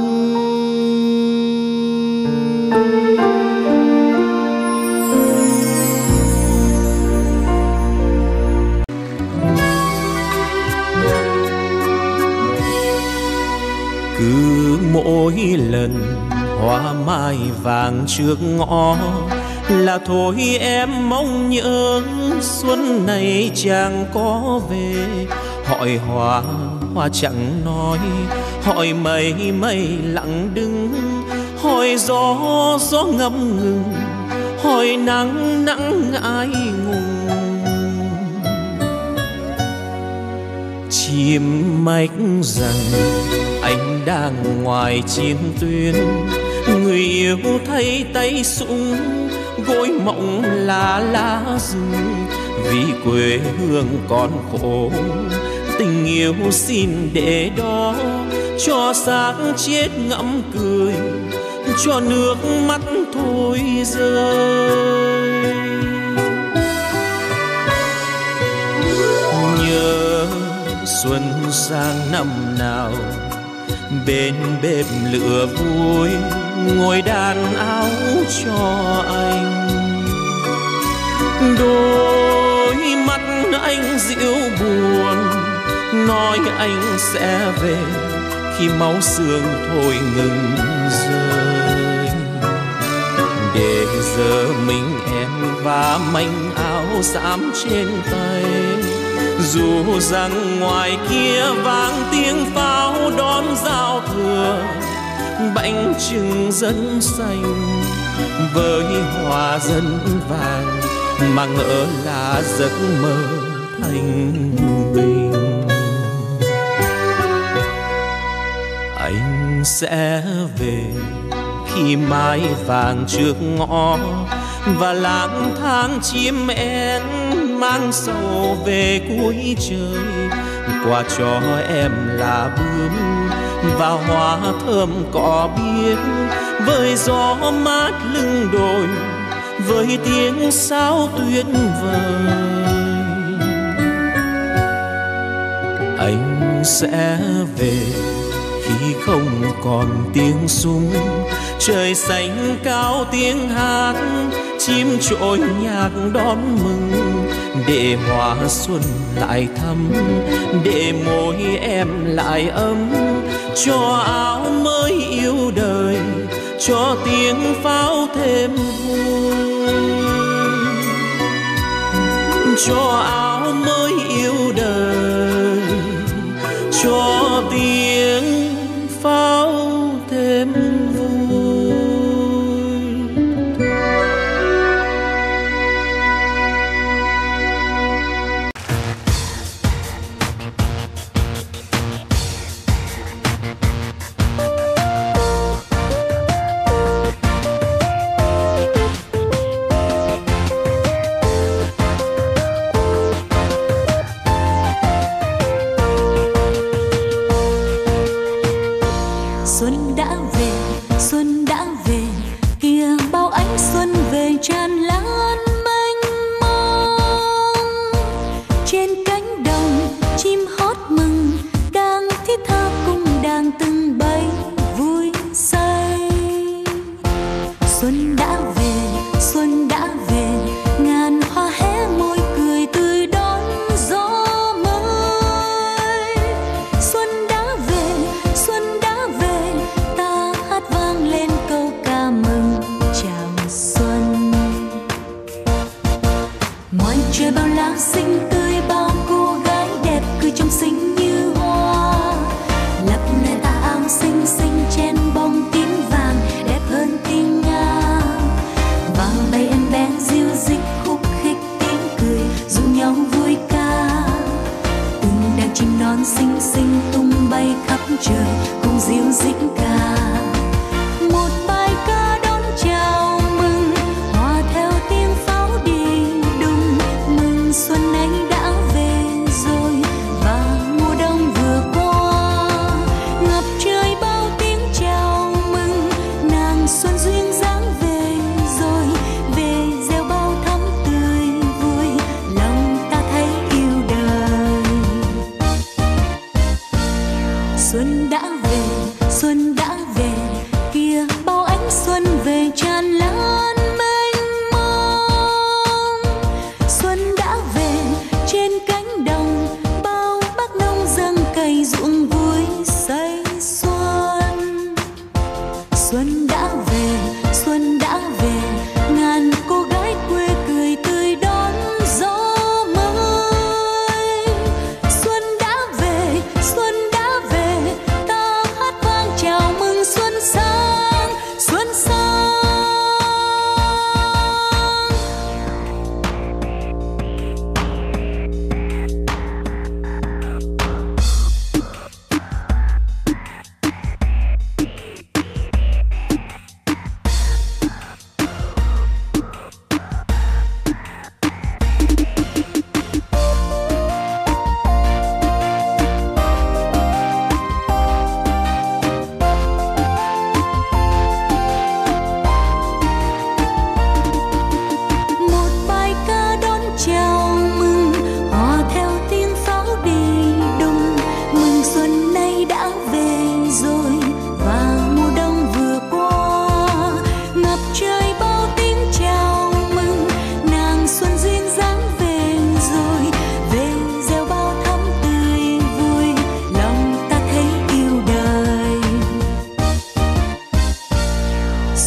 Cứ mỗi lần hoa mai vàng trước ngõ là thôi em mong nhớ xuân này chàng có về. Hỏi hoa hoa chẳng nói, hỏi mây mây lặng đứng, hỏi gió gió ngâm ngừng, hỏi nắng nắng ngại ngùng. Chim mách rằng anh đang ngoài chiến tuyến, người yêu thấy tay súng gối mộng lá rừng. Vì quê hương còn khổ, tình yêu xin để đó cho xác chết ngậm cười, cho nước mắt thôi rơi. Nhớ xuân sang năm nào, bên bếp lửa vui ngồi đàn áo cho anh. Đôi mắt anh dịu buồn, nói anh sẽ về khi máu xương thôi ngừng rơi. Để giờ mình em và manh áo xám trên tay, dù rằng ngoài kia vang tiếng pháo đón giao thừa. Bánh trưng dân xanh với hoa dân vàng, mà ngỡ là giấc mơ thanh bình. Anh sẽ về khi mai vàng trước ngõ, và lang thang chim én mang sầu về cuối trời. Quà cho em là bướm và hoa thơm cỏ biếc, với gió mát lưng đồi, với tiếng sáo tuyệt vời. Anh sẽ về khi không còn tiếng súng, trời xanh cao tiếng hát, chim trội nhạc đón mừng. Để hoa xuân lại thắm, để môi em lại ấm, cho áo mới yêu đời, cho tiếng pháo thêm vui. Cho áo mới yêu đời, cho tiếng pháo thêm vui. Xuân đã về, kìa bao ánh xuân về tràn lan mênh mông. Trên cánh đồng chim hót mừng, đang thiết tha cùng đàn từng bay vui say. Xuân đã về, ngàn hoa hé môi cười tươi đón gió mới. Xuân đã về, ta hát vang lên câu ca mừng chào xuân. Ngoài trời bao lá xinh tươi, bao cô gái đẹp cười trong xinh như hoa, lấp lóe tà áo xinh xinh trên bông tím vàng đẹp hơn tiếng Nga. Và bay em bé diêu dích khúc khích tiếng cười rủ nhau vui ca. Từng đàn chim non xinh xinh tung bay khắp trời cùng diêu dích ca. Một bài ca đón chào mừng, hòa theo tiếng pháo đi đùng. Mừng xuân ấy đã về rồi và mùa đông vừa qua. Ngập trời bao tiếng chào mừng, nàng xuân duyên dáng về rồi. Về gieo bao thắm tươi vui, lòng ta thấy yêu đời. Xuân đã về,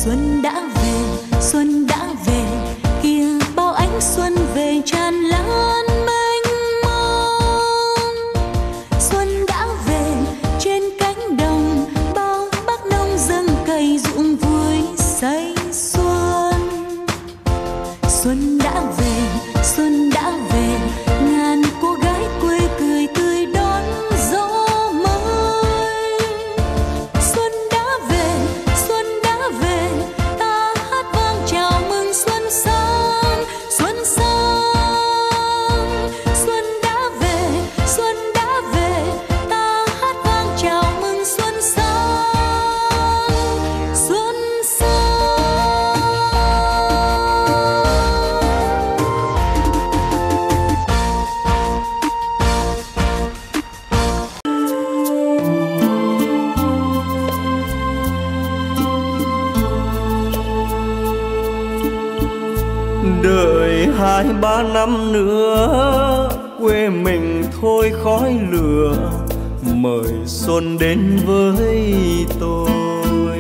Xuân đã về, xuân đã về, kia bao ánh xuân về tràn lan mênh mông. Xuân đã về trên cánh đồng, bao bác nông dâng cày ruộng vui say xuân. Xuân đã về, xuân đã về, ngàn cô gái quê cười tươi đón gió mới. Xuân đã về, ta hát vang chào mừng xuân sang, xuân sang. Xuân đã về, ta hát vang chào mừng xuân sang, xuân sang. Đợi 2-3 năm nữa quê mình thôi khói lửa, mời xuân đến với tôi.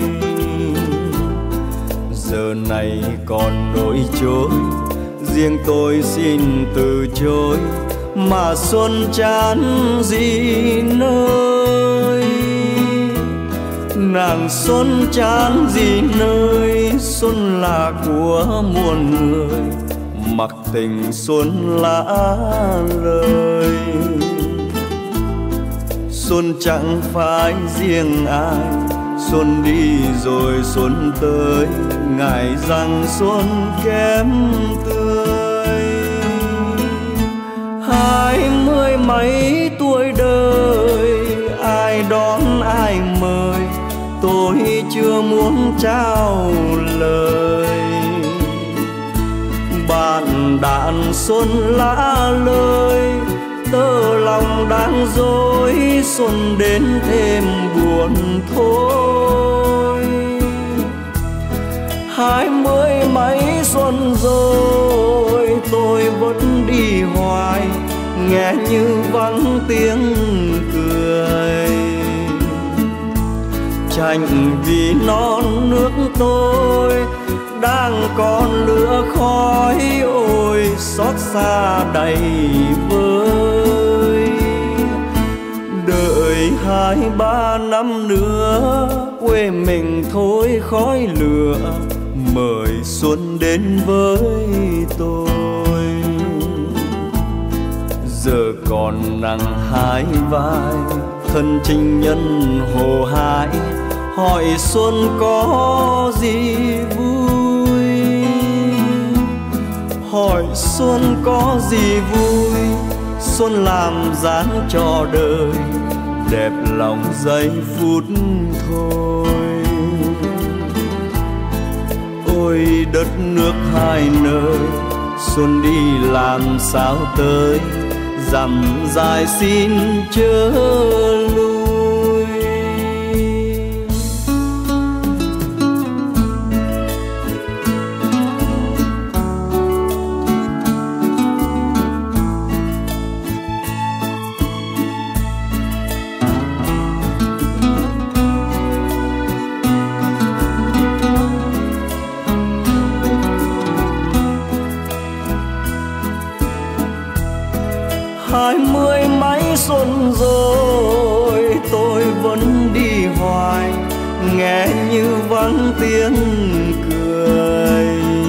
Giờ này còn nỗi trôi, riêng tôi xin từ chối, mà xuân chán gì nơi. Nàng xuân chán gì nơi, xuân là của muôn người, mặc tình xuân lã lời. Xuân chẳng phải riêng ai, xuân đi rồi xuân tới, ngại rằng xuân kém tươi. 20 mấy tuổi đời, ai đón ai mời, tôi chưa muốn trao lời. Bạn đạn xuân lã lời, tơ lòng đang dối, xuân đến thêm buồn thôi. 20 mấy xuân rồi, tôi vẫn đi hoài, nghe như vắng tiếng cười. Tranh vì non nước tôi đang còn lửa khói, ôi xót xa đầy vơi. Đợi 2-3 năm nữa quê mình thôi khói lửa, mời xuân đến với tôi. Giờ còn nặng hai vai, thân chinh nhân hồ hãi, hỏi xuân có gì vui. Hỏi xuân có gì vui, xuân làm dáng cho đời, đẹp lòng giây phút thôi. Ôi đất nước hai nơi, xuân đi làm sao tới, dặm dài xin chớ lui. 20 mấy xuân rồi tôi vẫn đi hoài, nghe như vắng tiếng cười.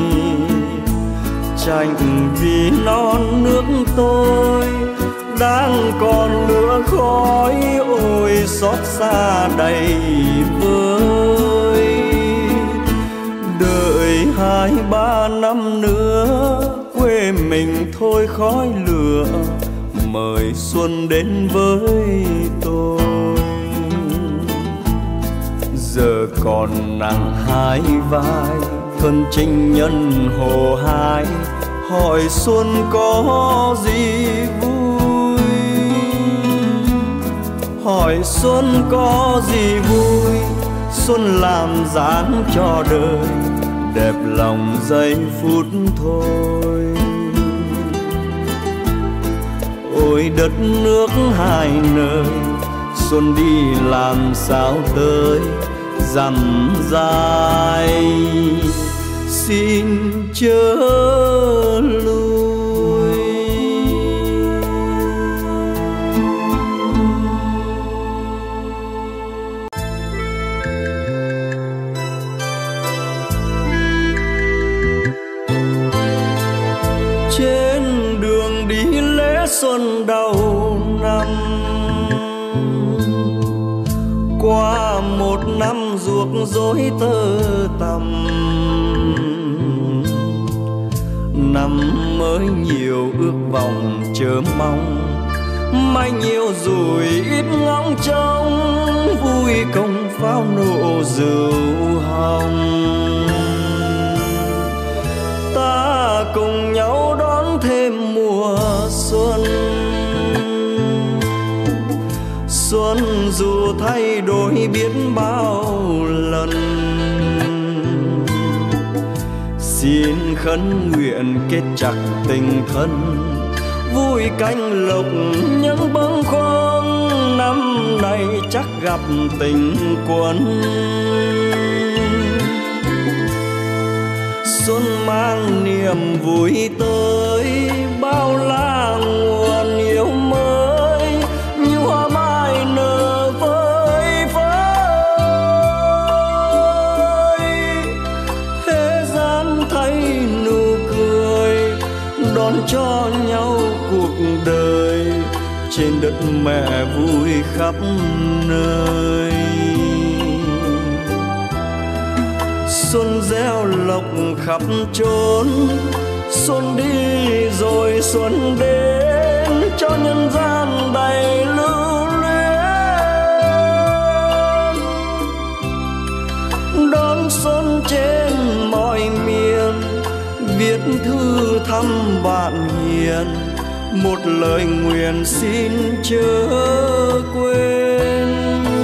Tranh vì non nước tôi đang còn lửa khói, ôi xót xa đầy vơi. Đợi 2-3 năm nữa quê mình thôi khói lửa, mời xuân đến với tôi. Giờ còn nặng hai vai, thân chinh nhân hồ hái, hỏi xuân có gì vui. Hỏi xuân có gì vui, xuân làm dáng cho đời, đẹp lòng giây phút thôi. Ôi đất nước hai nơi, xuân đi làm sao tới, dặm dài, xin chớ lui. Trên đường đi lễ xuân đầu năm, qua một năm ruột rối tơ tằm, năm mới nhiều ước vọng chờ mong, mai nhiều rồi ít ngóng trông, vui công pháo nổ rượu hồng. Ta cùng nhau đón thêm mùa xuân, xuân dù thay đổi biết bao lần, xin khấn nguyện kết chặt tình thân, vui canh lộc những bâng khuâng, năm nay chắc gặp tình quân. Xuân mang niềm vui tới, bao la nguồn yêu mới, như hoa mai nở phơi phới. Thế gian thấy nụ cười, đón cho nhau cuộc đời, trên đất mẹ vui khắp nơi. Xuân gieo lộc khắp chốn, xuân đi rồi xuân đến, cho nhân gian đầy lưu luyến. Đón xuân trên mọi miền, viết thư thăm bạn hiền, một lời nguyện xin chớ quên.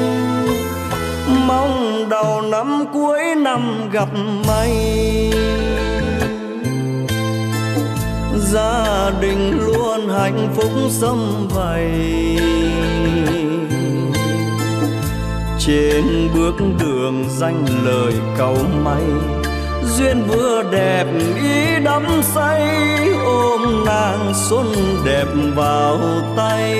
Mong đầu năm cuối năm gặp may, gia đình luôn hạnh phúc sum vầy. Trên bước đường danh lời cầu may, duyên vừa đẹp ý đắm say, ôm nàng xuân đẹp vào tay.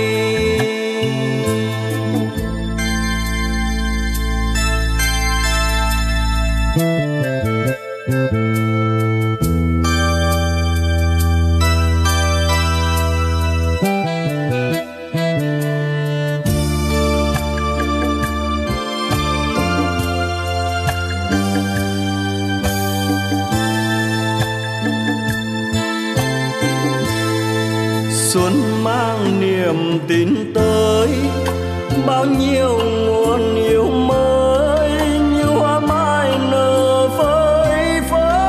Xuân mang niềm tin tới, bao nhiêu nguồn yêu mới, như hoa mai nở phơi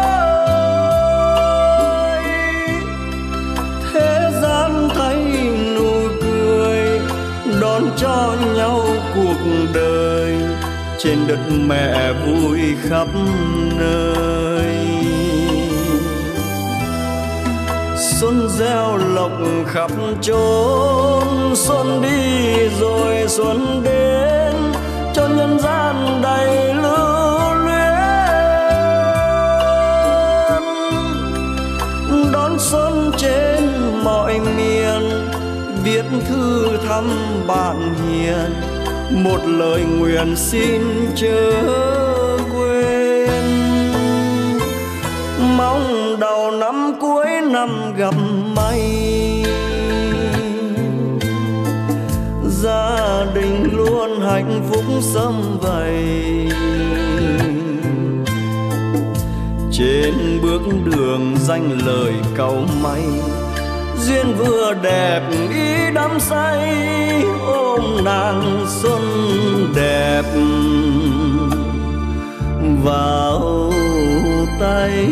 phới. Thế gian thấy nụ cười, đón cho nhau cuộc đời, trên đất mẹ vui khắp nơi. Xuân gieo lộc khắp chốn, xuân đi rồi xuân đến, cho nhân gian đầy lưu luyến. Đón xuân trên mọi miền, viết thư thăm bạn hiền, một lời nguyện xin chớ quên. Mong đầu năm cuối năm gặp may, gia đình luôn hạnh phúc sum vầy. Trên bước đường danh lời cầu may, duyên vừa đẹp ý đắm say, ôm nàng xuân đẹp vào tay.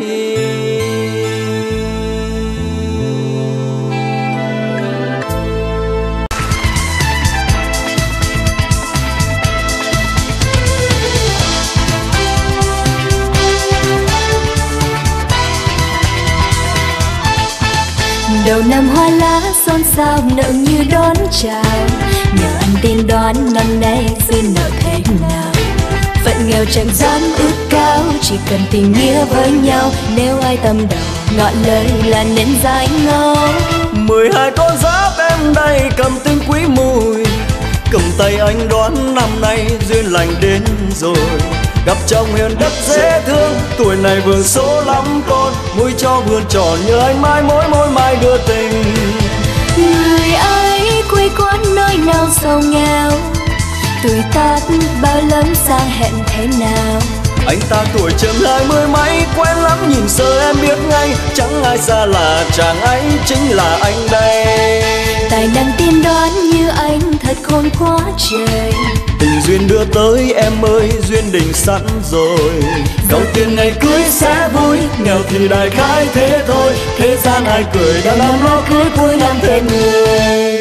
Đầu năm hoa lá xôn xao nợ như đón chào, nhờ anh tiên đoán năm nay duyên nợ thế nào. Phận ngờ nghèo chẳng dám ước cao, chỉ cần tình nghĩa với nhau. Nếu ai tâm đầu ngọn lời là nên dãi ngó. 12 con giáp em đây cầm tinh quý mùi, cầm tay anh đoán năm nay duyên lành đến rồi. Gặp chồng hiền đất dễ thương, tuổi này vườn số lắm con, mũi cho vườn tròn như anh mai mối mai đưa tình. Người ấy quê quán nơi nào giàu nghèo, tuổi tác bao lớn sang hẹn thế nào. Anh ta tuổi chừng 20 mấy, quen lắm nhìn sơ em biết ngay, chẳng ai xa lạ chàng ấy chính là anh đây. Tài năng tiên đoán như anh thật khôn quá trời. Tình duyên đưa tới em ơi, duyên định sẵn rồi. Đầu tiên ngày cưới sẽ vui, nghèo thì đại khái thế thôi. Thế gian ai cười đã năm lo cưới cuối năm thêm người.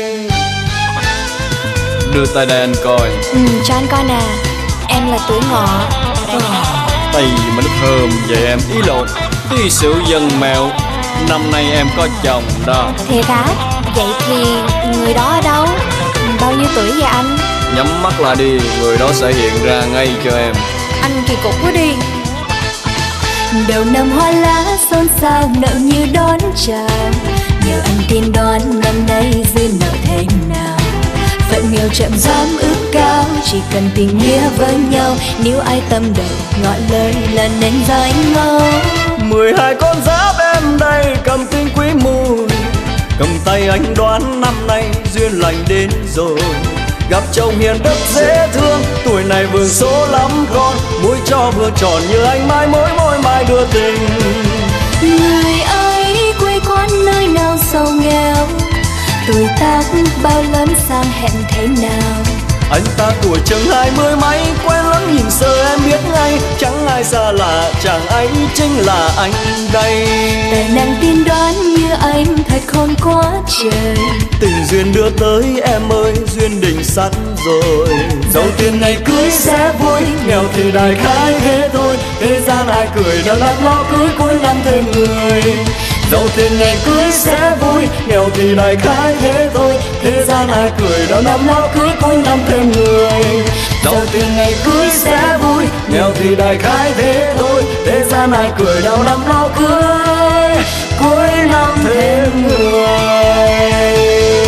Đưa tay đây anh coi. Cho anh coi nè, em là tuổi Ngọ. Tay gì mà nó thơm vậy em, ý lộn tuy sự dân mèo. Năm nay em có chồng đó. Thiệt hả? Vậy thì người đó ở đâu? Bao nhiêu tuổi vậy anh? Nhắm mắt lại đi, người đó sẽ hiện ra ngay cho em. Anh kỳ cục quá đi. Đầu năm hoa lá xôn xao, nợ như đón chào. Nhờ anh tiên đoán năm nay duyên nợ thế nào. Phận nghèo chậm dám ước cao, chỉ cần tình nghĩa với nhau. Nếu ai tâm đầu ngọn lời là nên dãi ngó. 12 con giáp em đây cầm tinh quý mùi, cầm tay anh đoán năm nay duyên lành đến rồi. Gặp chồng hiền đất dễ thương, tuổi này vườn số lắm con, mũi cho vườn tròn như anh mai mối mai đưa tình. Người ấy quê quán nơi nào giàu nghèo, tuổi tác bao lớn sang hẹn thế nào. Anh ta tuổi chừng 20 mấy, quen lắm nhìn sơ em biết ngay, chẳng ai xa lạ chàng ấy chính là anh đây. Tài năng tiên đoán như anh thật khôn quá trời. Tình duyên đưa tới em ơi, duyên định sẵn rồi. Đầu tiên ngày cưới sẽ vui, nghèo thì đại khái thế thôi. Thế gian ai cười đã lắc lo cưới cuối năm thêm người. Đầu tiên ngày cưới sẽ vui, nghèo thì đại khái thế thôi. Thế gian ai cười đã năm lo cưới cuối năm thêm người. Đầu tiên ngày cưới sẽ vui, nghèo thì đại khái thế thôi. Thế gian ai cười đau năm lo cưới cuối năm thêm người.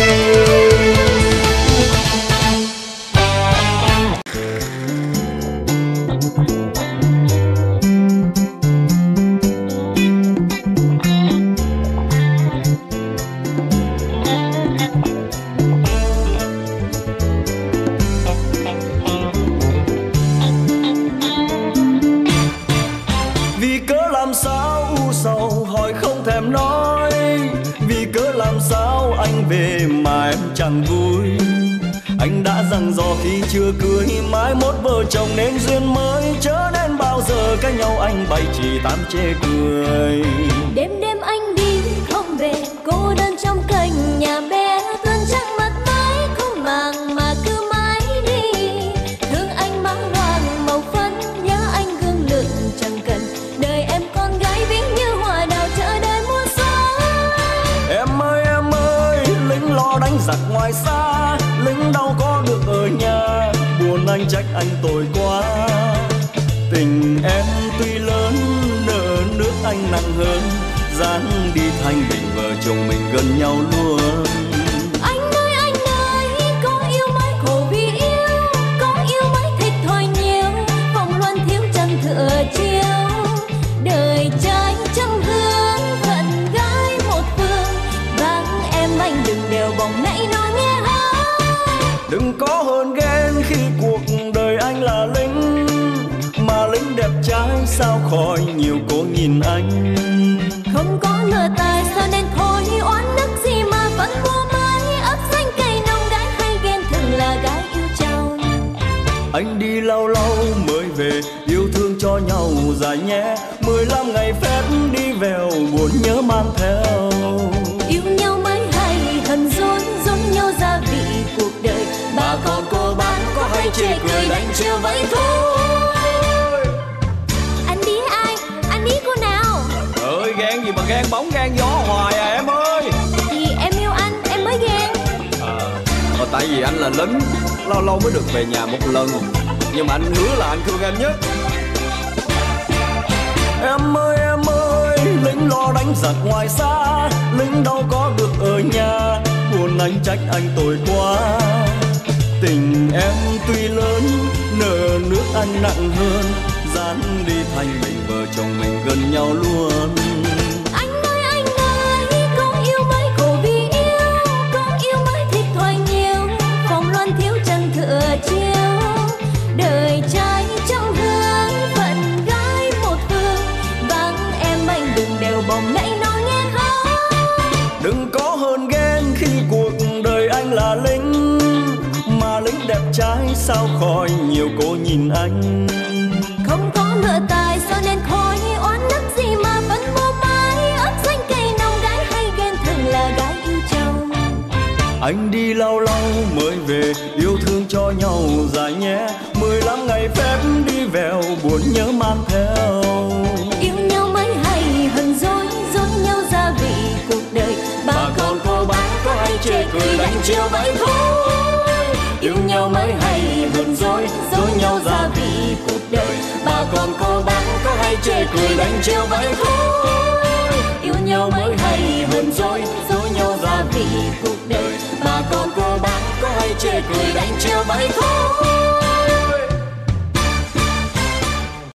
Về mà em chẳng vui, anh đã dặn dò khi chưa cưới, mãi mốt vợ chồng nên duyên mới, chớ nên bao giờ cách nhau anh bày chỉ tám chê cười. Đêm đêm anh đi không về, cô đơn trong cành nhà bé, tuôn trăng mặt mãi không màng mà cứ mãi đi. Thương anh mắng hoàng màu phấn, nhớ anh gương lượng chẳng cần, đời em con gái vĩnh như hoa đào chờ đợi mùa xuân. Em ơi lính lo đánh giặc ngoài xa, lính đâu có được ở nhà, buồn anh trách anh tội quá. Tình em tuy lớn, nợ nước anh nặng hơn, dáng đi thanh bình vợ chồng mình gần nhau luôn. Anh ơi có yêu mới khổ vì yêu, có yêu mới thích thôi nhiều, vòng luân thiếu chân thừa chiêu. Đời trai trăm hương, phận gái một phương, vắng em anh đừng đều bồng nãy nói nghe hả. Đừng có hờn ghen khi cuộc đời anh là lính, mà lính đẹp trai sao khỏi nhiều cô nhìn anh. Không có lừa tài sao nên thôi oán nước gì mà vẫn mua mãi, ấp xanh cây nông gái hay ghen thường là gái yêu chồng. Anh đi lâu lâu mới về, yêu thương cho nhau dài nhé, 15 ngày phép đi vèo buồn nhớ mang theo. Yêu nhau mới hay hận dối, giống nhau gia vị cuộc đời. Bà con cô bán có hay chê cười đánh chiều vậy thôi. Anh đi ai? Anh đi cô nào? Ơi ghen gì mà ghen bóng ghen gió hoài à em ơi. Thì em yêu anh em mới ghen. Tại vì anh là lính, lâu lâu mới được về nhà một lần, nhưng mà anh hứa là anh thương em nhất. em ơi, lính lo đánh giặc ngoài xa, lính đâu có được ở nhà, buồn anh trách anh tội quá. Tình em tuy lớn, nợ nước anh nặng hơn, dán đi thành mình vợ chồng mình gần nhau luôn. Anh ơi, có yêu mới khổ vì yêu, có yêu mới thiệt thòi nhiều, phong loan thiếu chân thừa chiêu, đời trai trong hương phận gái một phương, vắng em anh đừng đều bồng nãy nó nghe không. Đừng có hờn ghen khi cuộc đời anh là lính, mà lính đẹp trai sao khỏi nhiều cô nhìn anh. Không có ngựa tài sao nên khỏi oán nức gì mà vẫn mua mái ấp xanh cây nồng, gái hay ghen thường là gái yêu chồng. Anh đi lâu lâu mới về, yêu thương cho nhau dài nhé, 15 ngày phép đi vèo buồn nhớ mang theo. Yêu nhau mới hay hờn dỗi, dối nhau gia vị cuộc đời, bà con cô bác có hay chê cười đánh chiêu vậy thôi. Yêu nhau mới hay hờn dỗi, dối nhau gia vị cuộc đời, bà con cô bác có hay chê cười đánh chiêu vậy thôi. Yêu nhau mới hay hờn dỗi, dối nhau gia vị cuộc đời, bà con cô bác có hay chê cười đánh chiêu vậy thôi.